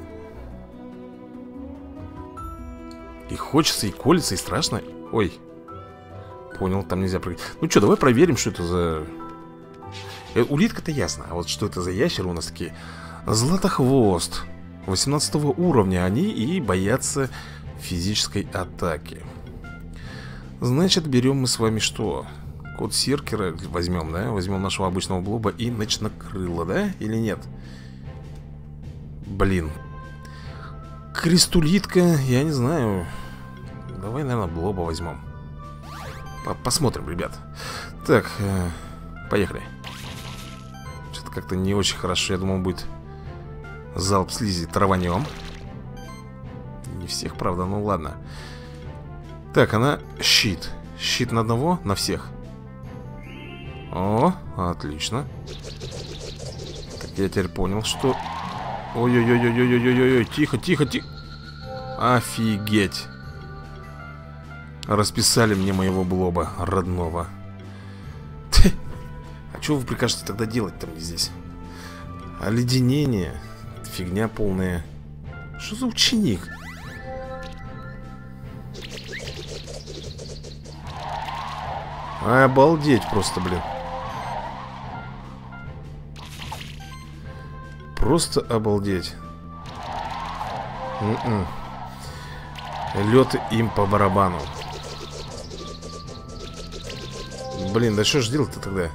И хочется, и колется, и страшно. Ой. Понял, там нельзя прыгать. Ну что, давай проверим, что это за... Э, улитка-то ясно. А вот что это за ящеры у нас такие? Златохвост. восемнадцатого уровня они и боятся физической атаки. Значит, берем мы с вами что? Код Серкера возьмем, да? Возьмем нашего обычного блоба и ночнокрыла, да? Или нет? Блин. Крестулитка, я не знаю. Давай, наверное, блоба возьмем. Посмотрим, ребят. Так, э, поехали. Что-то как-то не очень хорошо. Я думал, будет залп слизи траванем. Не всех, правда, ну ладно. Так, она щит. Щит на одного, на всех. О, отлично. Так, я теперь понял, что... Ой-ой-ой-ой-ой-ой-ой-ой, тихо, тихо, тихо. Офигеть. Расписали мне моего блоба родного. Ть. А что вы прикажете тогда делать там здесь? Оледенение. Фигня полная. Что за ученик? Обалдеть просто, блин. Просто обалдеть. М-м. Лед им по барабану. Блин, да что ж делать-то тогда?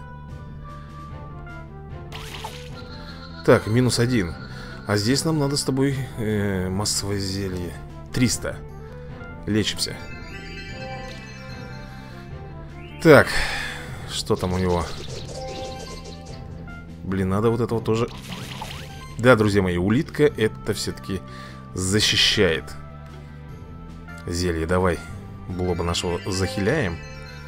Так, минус один. А здесь нам надо с тобой э, массовое зелье. триста. Лечимся. Так, что там у него? Блин, надо вот этого тоже. Да, друзья мои, улитка это все-таки защищает. Зелье, давай блоба нашего захиляем.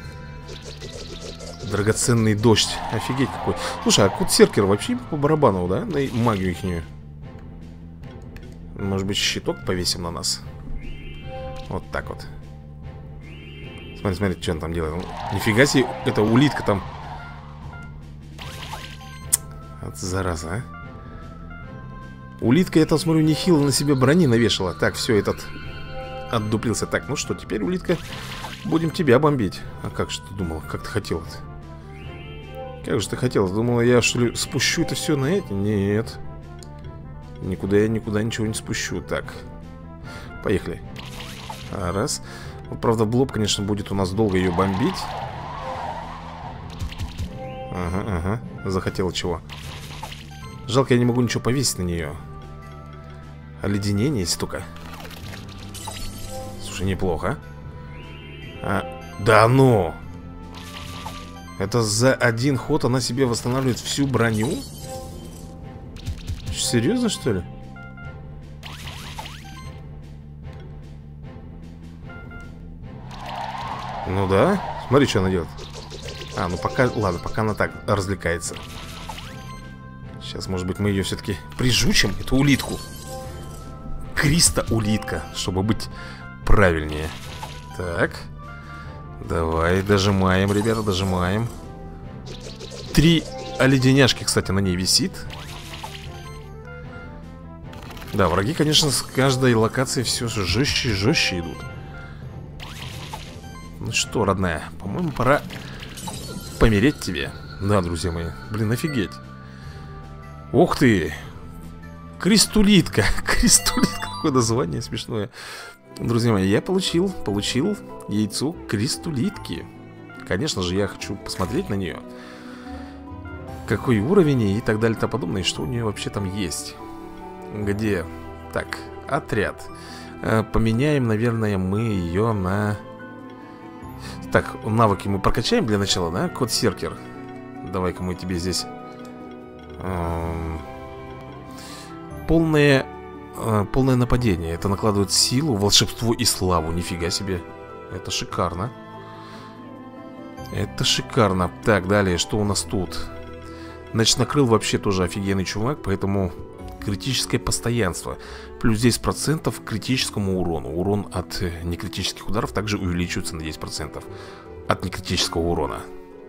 Драгоценный дождь. Офигеть какой. Слушай, а код Серкер вообще по барабану, да? На магию ихнюю. Может быть, щиток повесим на нас? Вот так вот. Смотри, смотри, что он там делает. Нифига себе, эта улитка там. Вот зараза, а. Улитка, я там смотрю, нехило на себе брони навешала. Так, все, этот отдуплился. Так, ну что, теперь, улитка, будем тебя бомбить. А как же ты думала, как ты хотела-то? Как же ты хотела? Думала, я что ли спущу это все на эти? Нет. Никуда я никуда ничего не спущу. Так, поехали. Раз. Ну, правда, блоб, конечно, будет у нас долго ее бомбить. Ага, ага. Захотела чего? Жалко, я не могу ничего повесить на нее. Оледенение есть только. Слушай, неплохо. А, да ну! Это за один ход она себе восстанавливает всю броню? Серьезно, что ли? Ну да, смотри, что она делает. А, ну пока, ладно, пока она так развлекается. Сейчас, может быть, мы ее все-таки прижучим, эту улитку. Криста-улитка, чтобы быть правильнее. Так. Давай, дожимаем, ребята, дожимаем. Три оледеняшки, кстати, на ней висит. Да, враги, конечно, с каждой локацией все жестче и жестче идут. Ну что, родная, по-моему, пора помереть тебе. Да, друзья мои, блин, офигеть. Ух ты! Кристулитка. Кристулитка, какое название смешное. Друзья мои, я получил, получил яйцо кристулитки. Конечно же, я хочу посмотреть на нее. Какой уровень и так далее и тому подобное. И что у нее вообще там есть. Где? Так, отряд. Поменяем, наверное, мы ее на... Так, навыки мы прокачаем для начала, да? Кот Серкер. Давай-ка мы тебе здесь... Эм... Полное... э, Полное нападение. Это накладывает силу, волшебство и славу. Нифига себе. Это шикарно. Это шикарно. Так, далее, что у нас тут? Значит, накрыл вообще тоже офигенный чувак. Поэтому критическое постоянство. Плюс десять процентов к критическому урону. Урон от некритических ударов также увеличивается на десять процентов от некритического урона.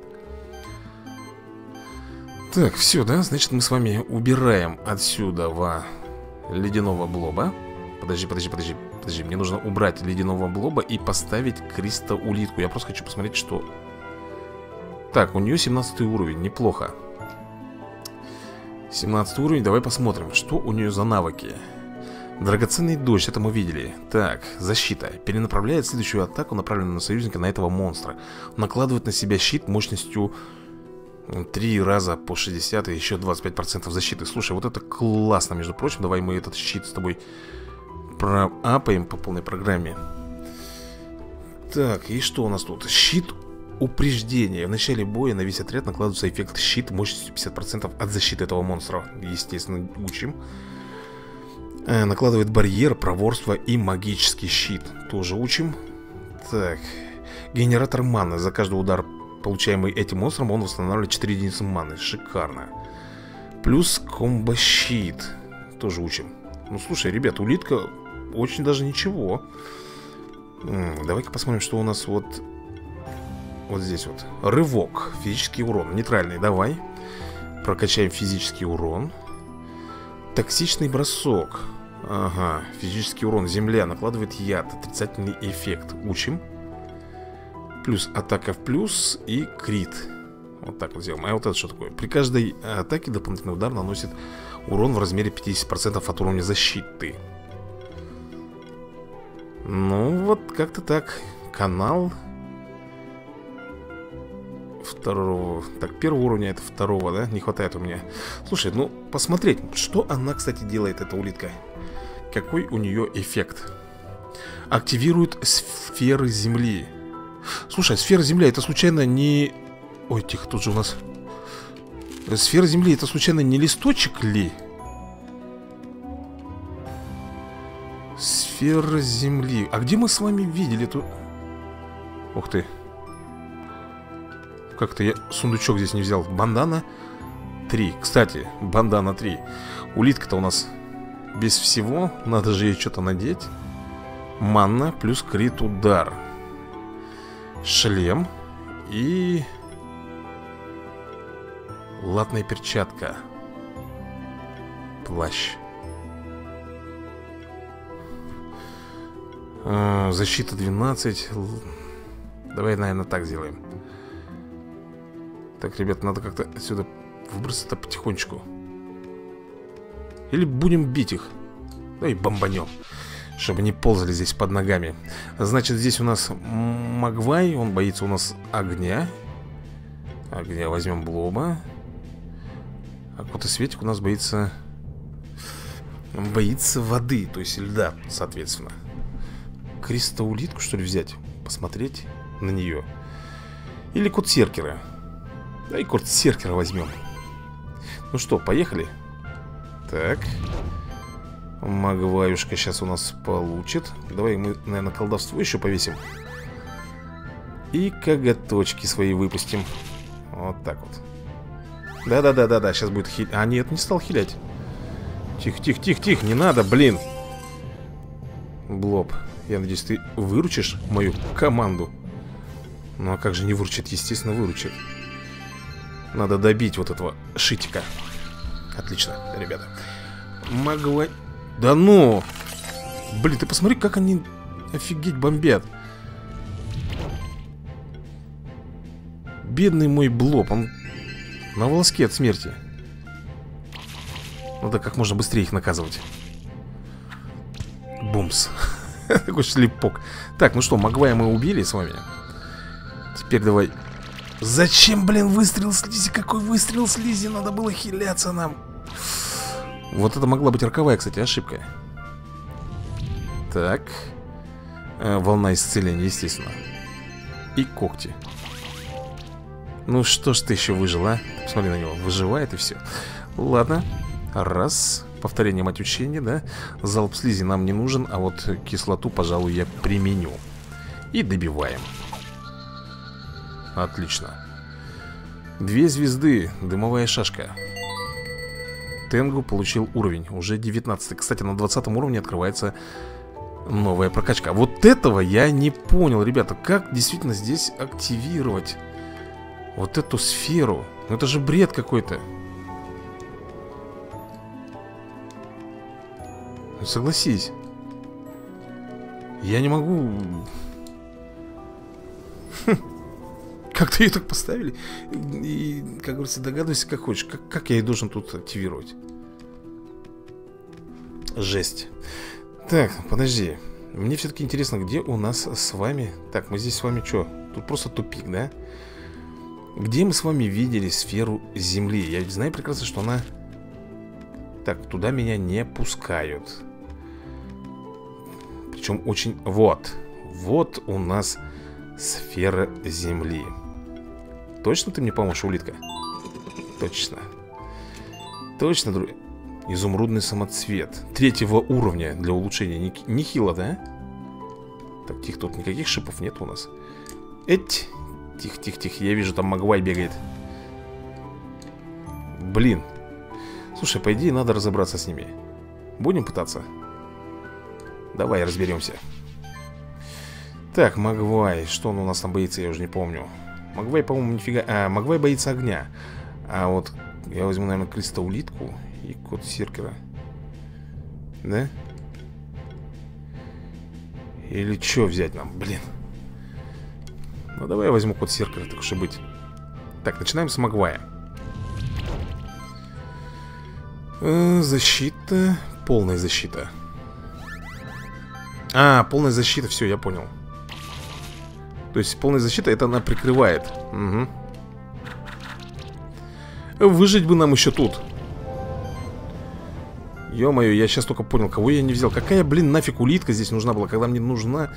Так, все, да? Значит, мы с вами убираем отсюда во ледяного блоба. Подожди, подожди, подожди, подожди. Мне нужно убрать ледяного блоба и поставить кристоулитку. Я просто хочу посмотреть, что... Так, у нее семнадцатый уровень, неплохо. семнадцатый уровень, давай посмотрим, что у нее за навыки. Драгоценный дождь, это мы видели. Так, защита. Перенаправляет следующую атаку, направленную на союзника, на этого монстра. Накладывает на себя щит мощностью три раза по шестьдесят и еще двадцать пять процентов защиты. Слушай, вот это классно, между прочим. Давай мы этот щит с тобой проапаем по полной программе. Так, и что у нас тут? Щит упреждения. В начале боя на весь отряд накладывается эффект щит мощностью пятьдесят процентов от защиты этого монстра. Естественно, учим. э, Накладывает барьер, проворство и магический щит. Тоже учим. Так, генератор маны. За каждый удар, получаемый этим монстром, он восстанавливает четыре единицы маны. Шикарно. Плюс комбо-щит. Тоже учим. Ну, слушай, ребят, улитка очень даже ничего. Давай-ка посмотрим, что у нас вот... Вот здесь вот. Рывок. Физический урон. Нейтральный. Давай. Прокачаем физический урон. Токсичный бросок. Ага. Физический урон. Земля. Накладывает яд. Отрицательный эффект. Учим. Плюс атака в плюс и крит. Вот так вот сделаем. А вот это что такое? При каждой атаке дополнительный удар наносит урон в размере пятьдесят процентов от уровня защиты. Ну, вот как-то так. Канал второго. Так, первого уровня, это второго, да? Не хватает у меня. Слушай, ну, посмотреть, что она, кстати, делает, эта улитка. Какой у нее эффект? Активирует сферы земли. Слушай, сфера земли, это случайно не... Ой, тихо, тут же у нас... Сфера земли, это случайно не листочек ли? Сфера земли. А где мы с вами видели эту... Ух ты. Как-то я сундучок здесь не взял. Бандана три. Кстати, бандана три. Улитка-то у нас без всего. Надо же ей что-то надеть. Манна плюс крит удар. Шлем. И... латная перчатка. Плащ. а, Защита двенадцать. Давай, наверное, так сделаем. Так, ребят, надо как-то отсюда выбросить-то потихонечку. Или будем бить их. Да и бомбанем, чтобы не ползали здесь под ногами. Значит, здесь у нас Магвай. Он боится у нас огня. Огня возьмем блоба. А кот и Светик у нас боится... Боится воды, то есть льда, соответственно. Кристоулитку, что ли, взять? Посмотреть на нее. Или кот Серкера. Да и кот Серкера возьмем. Ну что, поехали. Так. Магваюшка сейчас у нас получит. Давай мы, наверное, колдовство еще повесим. И коготочки свои выпустим. Вот так вот. Да-да-да-да-да, сейчас будет хилять. А, нет, не стал хилять. Тихо-тихо-тихо-тихо, не надо, блин. Блоб, я надеюсь, ты выручишь мою команду. Ну, а как же не выручит? Естественно, выручит. Надо добить вот этого шитика. Отлично, ребята. Могла... Да ну! Блин, ты посмотри, как они офигеть бомбят. Бедный мой Блоб, он на волоске от смерти. Надо как можно быстрее их наказывать. Бумс. Такой шлепок. Так, ну что, Магвая мы убили с вами. Теперь давай. Зачем, блин, выстрел слизи? Какой выстрел слизи? Надо было хиляться нам. Вот это могла быть роковая, кстати, ошибка. Так. э, Волна исцеления, естественно. И когти. Ну что ж ты еще выжил, а? Посмотри на него, выживает и все. Ладно. Раз. Повторение, мать учения, да? Залп слизи нам не нужен, а вот кислоту, пожалуй, я применю. И добиваем. Отлично. Две звезды, дымовая шашка. Тенгу получил уровень, уже девятнадцатый. Кстати, на двадцатом уровне открывается новая прокачка. Вот этого я не понял, ребята. Как действительно здесь активировать вот эту сферу? Ну это же бред какой-то. Ну, согласись. Я не могу. Как-то ее так поставили. И, как говорится, догадывайся как хочешь. Как, как я ее должен тут активировать? Жесть. Так, подожди. Мне все-таки интересно, где у нас с вами. Так, мы здесь с вами что? Тут просто тупик, да? Где мы с вами видели сферу Земли? Я ведь знаю прекрасно, что она... Так, туда меня не пускают. Причем очень... Вот. Вот у нас сфера Земли. Точно ты мне поможешь, улитка? Точно. Точно, друг... Изумрудный самоцвет третьего уровня для улучшения. Нехило, да? Так, тихо, тут никаких шипов нет у нас. Эть. Тихо, тихо, тихо. Я вижу, там Магвай бегает. Блин. Слушай, по идее, надо разобраться с ними. Будем пытаться? Давай разберемся. Так, Магвай. Что он у нас там боится, я уже не помню. Магвай, по-моему, нифига... А, Магвай боится огня. А вот я возьму, наверное, крестоулитку и кот Сиркера. Да? Или что взять нам? Блин. Ну, давай я возьму кот Сиркера, так уж и быть. Так, начинаем с Магвая. э, Защита. Полная защита. А, полная защита, все, я понял. То есть полная защита, это она прикрывает. Угу. Выжить бы нам еще тут. Ё-моё, я сейчас только понял, кого я не взял. Какая, блин, нафиг улитка здесь нужна была, когда мне нужна...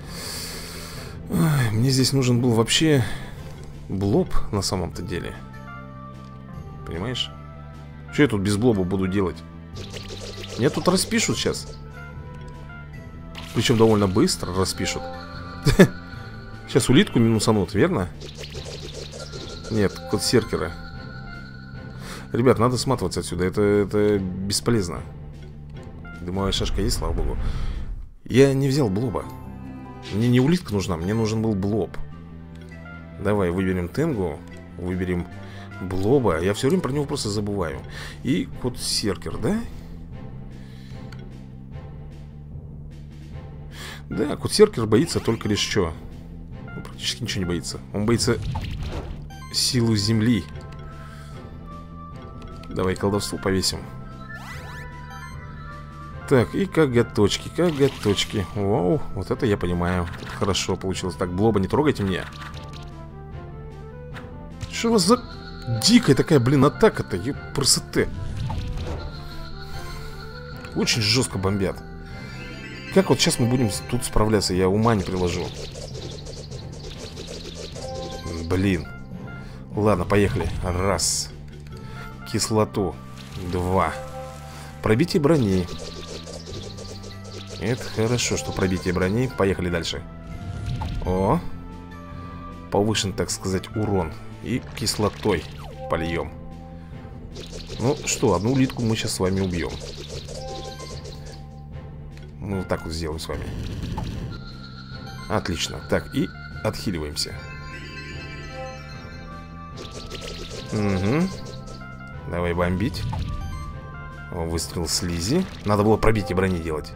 Ой, мне здесь нужен был вообще Блоб на самом-то деле. Понимаешь? Что я тут без Блоба буду делать? Меня тут распишут сейчас. Причем довольно быстро распишут. Сейчас улитку минусанут, верно? Нет, кот Сиркера. Ребят, надо сматываться отсюда. Это, это бесполезно. Дымовая шашка есть, слава богу. Я не взял Блоба. Мне не улитка нужна, мне нужен был Блоб. Давай выберем Тенгу. Выберем Блоба. Я все время про него просто забываю. И кот Сиркер, да? Да, кот Сиркер боится только лишь что? Он практически ничего не боится. Он боится силу земли. Давай колдовству повесим. Так, и коготочки, коготочки. Вау, вот это я понимаю. Это хорошо получилось. Так, Блоба, не трогайте меня. Что у вас за дикая такая, блин, атака-то? Ёпрст. Очень жестко бомбят. Как вот сейчас мы будем тут справляться? Я ума не приложу. Блин. Ладно, поехали. Раз. Кислоту. Два. Пробитие брони. Это хорошо, что пробитие брони. Поехали дальше. О. повышен, так сказать, урон. И кислотой польем. Ну что, одну улитку мы сейчас с вами убьем. Мы вот так вот сделаем с вами. Отлично. Так, и отхиливаемся. Угу. Давай бомбить. Выстрел слизи. Надо было пробитие брони делать.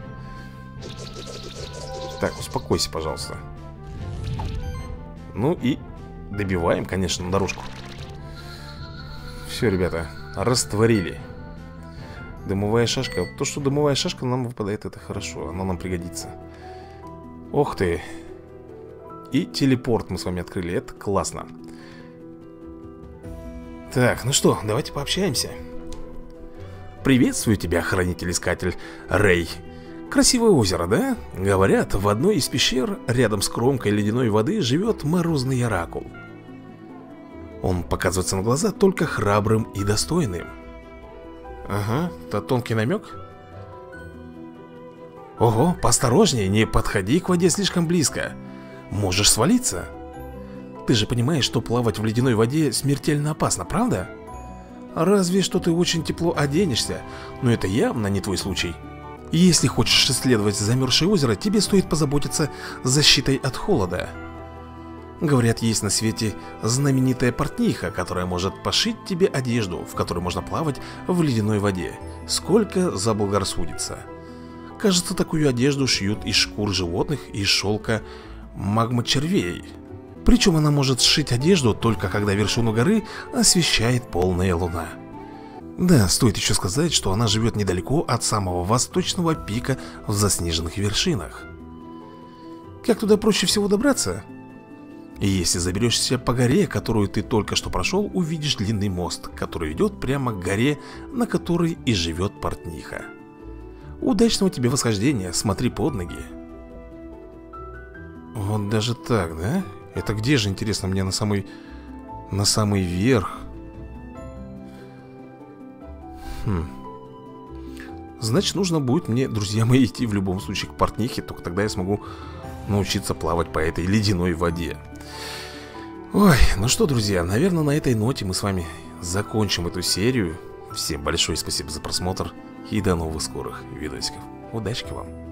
Так, успокойся, пожалуйста. Ну и добиваем, конечно, на дорожку. Все, ребята, растворили. Дымовая шашка. То, что дымовая шашка нам выпадает, это хорошо. Она нам пригодится. Ох ты. И телепорт мы с вами открыли. Это классно. Так, ну что, давайте пообщаемся. Приветствую тебя, хранитель-искатель Рэй. Красивое озеро, да? Говорят, в одной из пещер рядом с кромкой ледяной воды живет морозный оракул. Он показывается на глаза только храбрым и достойным. Ага, это тонкий намек. Ого, поосторожнее, не подходи к воде слишком близко. Можешь свалиться. Ты же понимаешь, что плавать в ледяной воде смертельно опасно, правда? Разве что ты очень тепло оденешься, но это явно не твой случай. Если хочешь исследовать замерзшее озеро, тебе стоит позаботиться защитой от холода. Говорят, есть на свете знаменитая портниха, которая может пошить тебе одежду, в которой можно плавать в ледяной воде, сколько заблагорассудится. Кажется, такую одежду шьют из шкур животных и из шелка магмочервей. Причем она может сшить одежду только когда вершину горы освещает полная луна. Да, стоит еще сказать, что она живет недалеко от самого восточного пика в заснеженных вершинах. Как туда проще всего добраться? Если заберешься по горе, которую ты только что прошел, увидишь длинный мост, который ведет прямо к горе, на которой и живет портниха. Удачного тебе восхождения, смотри под ноги. Вот даже так, да? Это где же, интересно, мне на самый... на самый верх? Хм. Значит, нужно будет мне, друзья мои, идти в любом случае к портнихе. Только тогда я смогу научиться плавать по этой ледяной воде. Ой, ну что, друзья, наверное, на этой ноте мы с вами закончим эту серию. Всем большое спасибо за просмотр и до новых скорых видосиков. Удачи вам!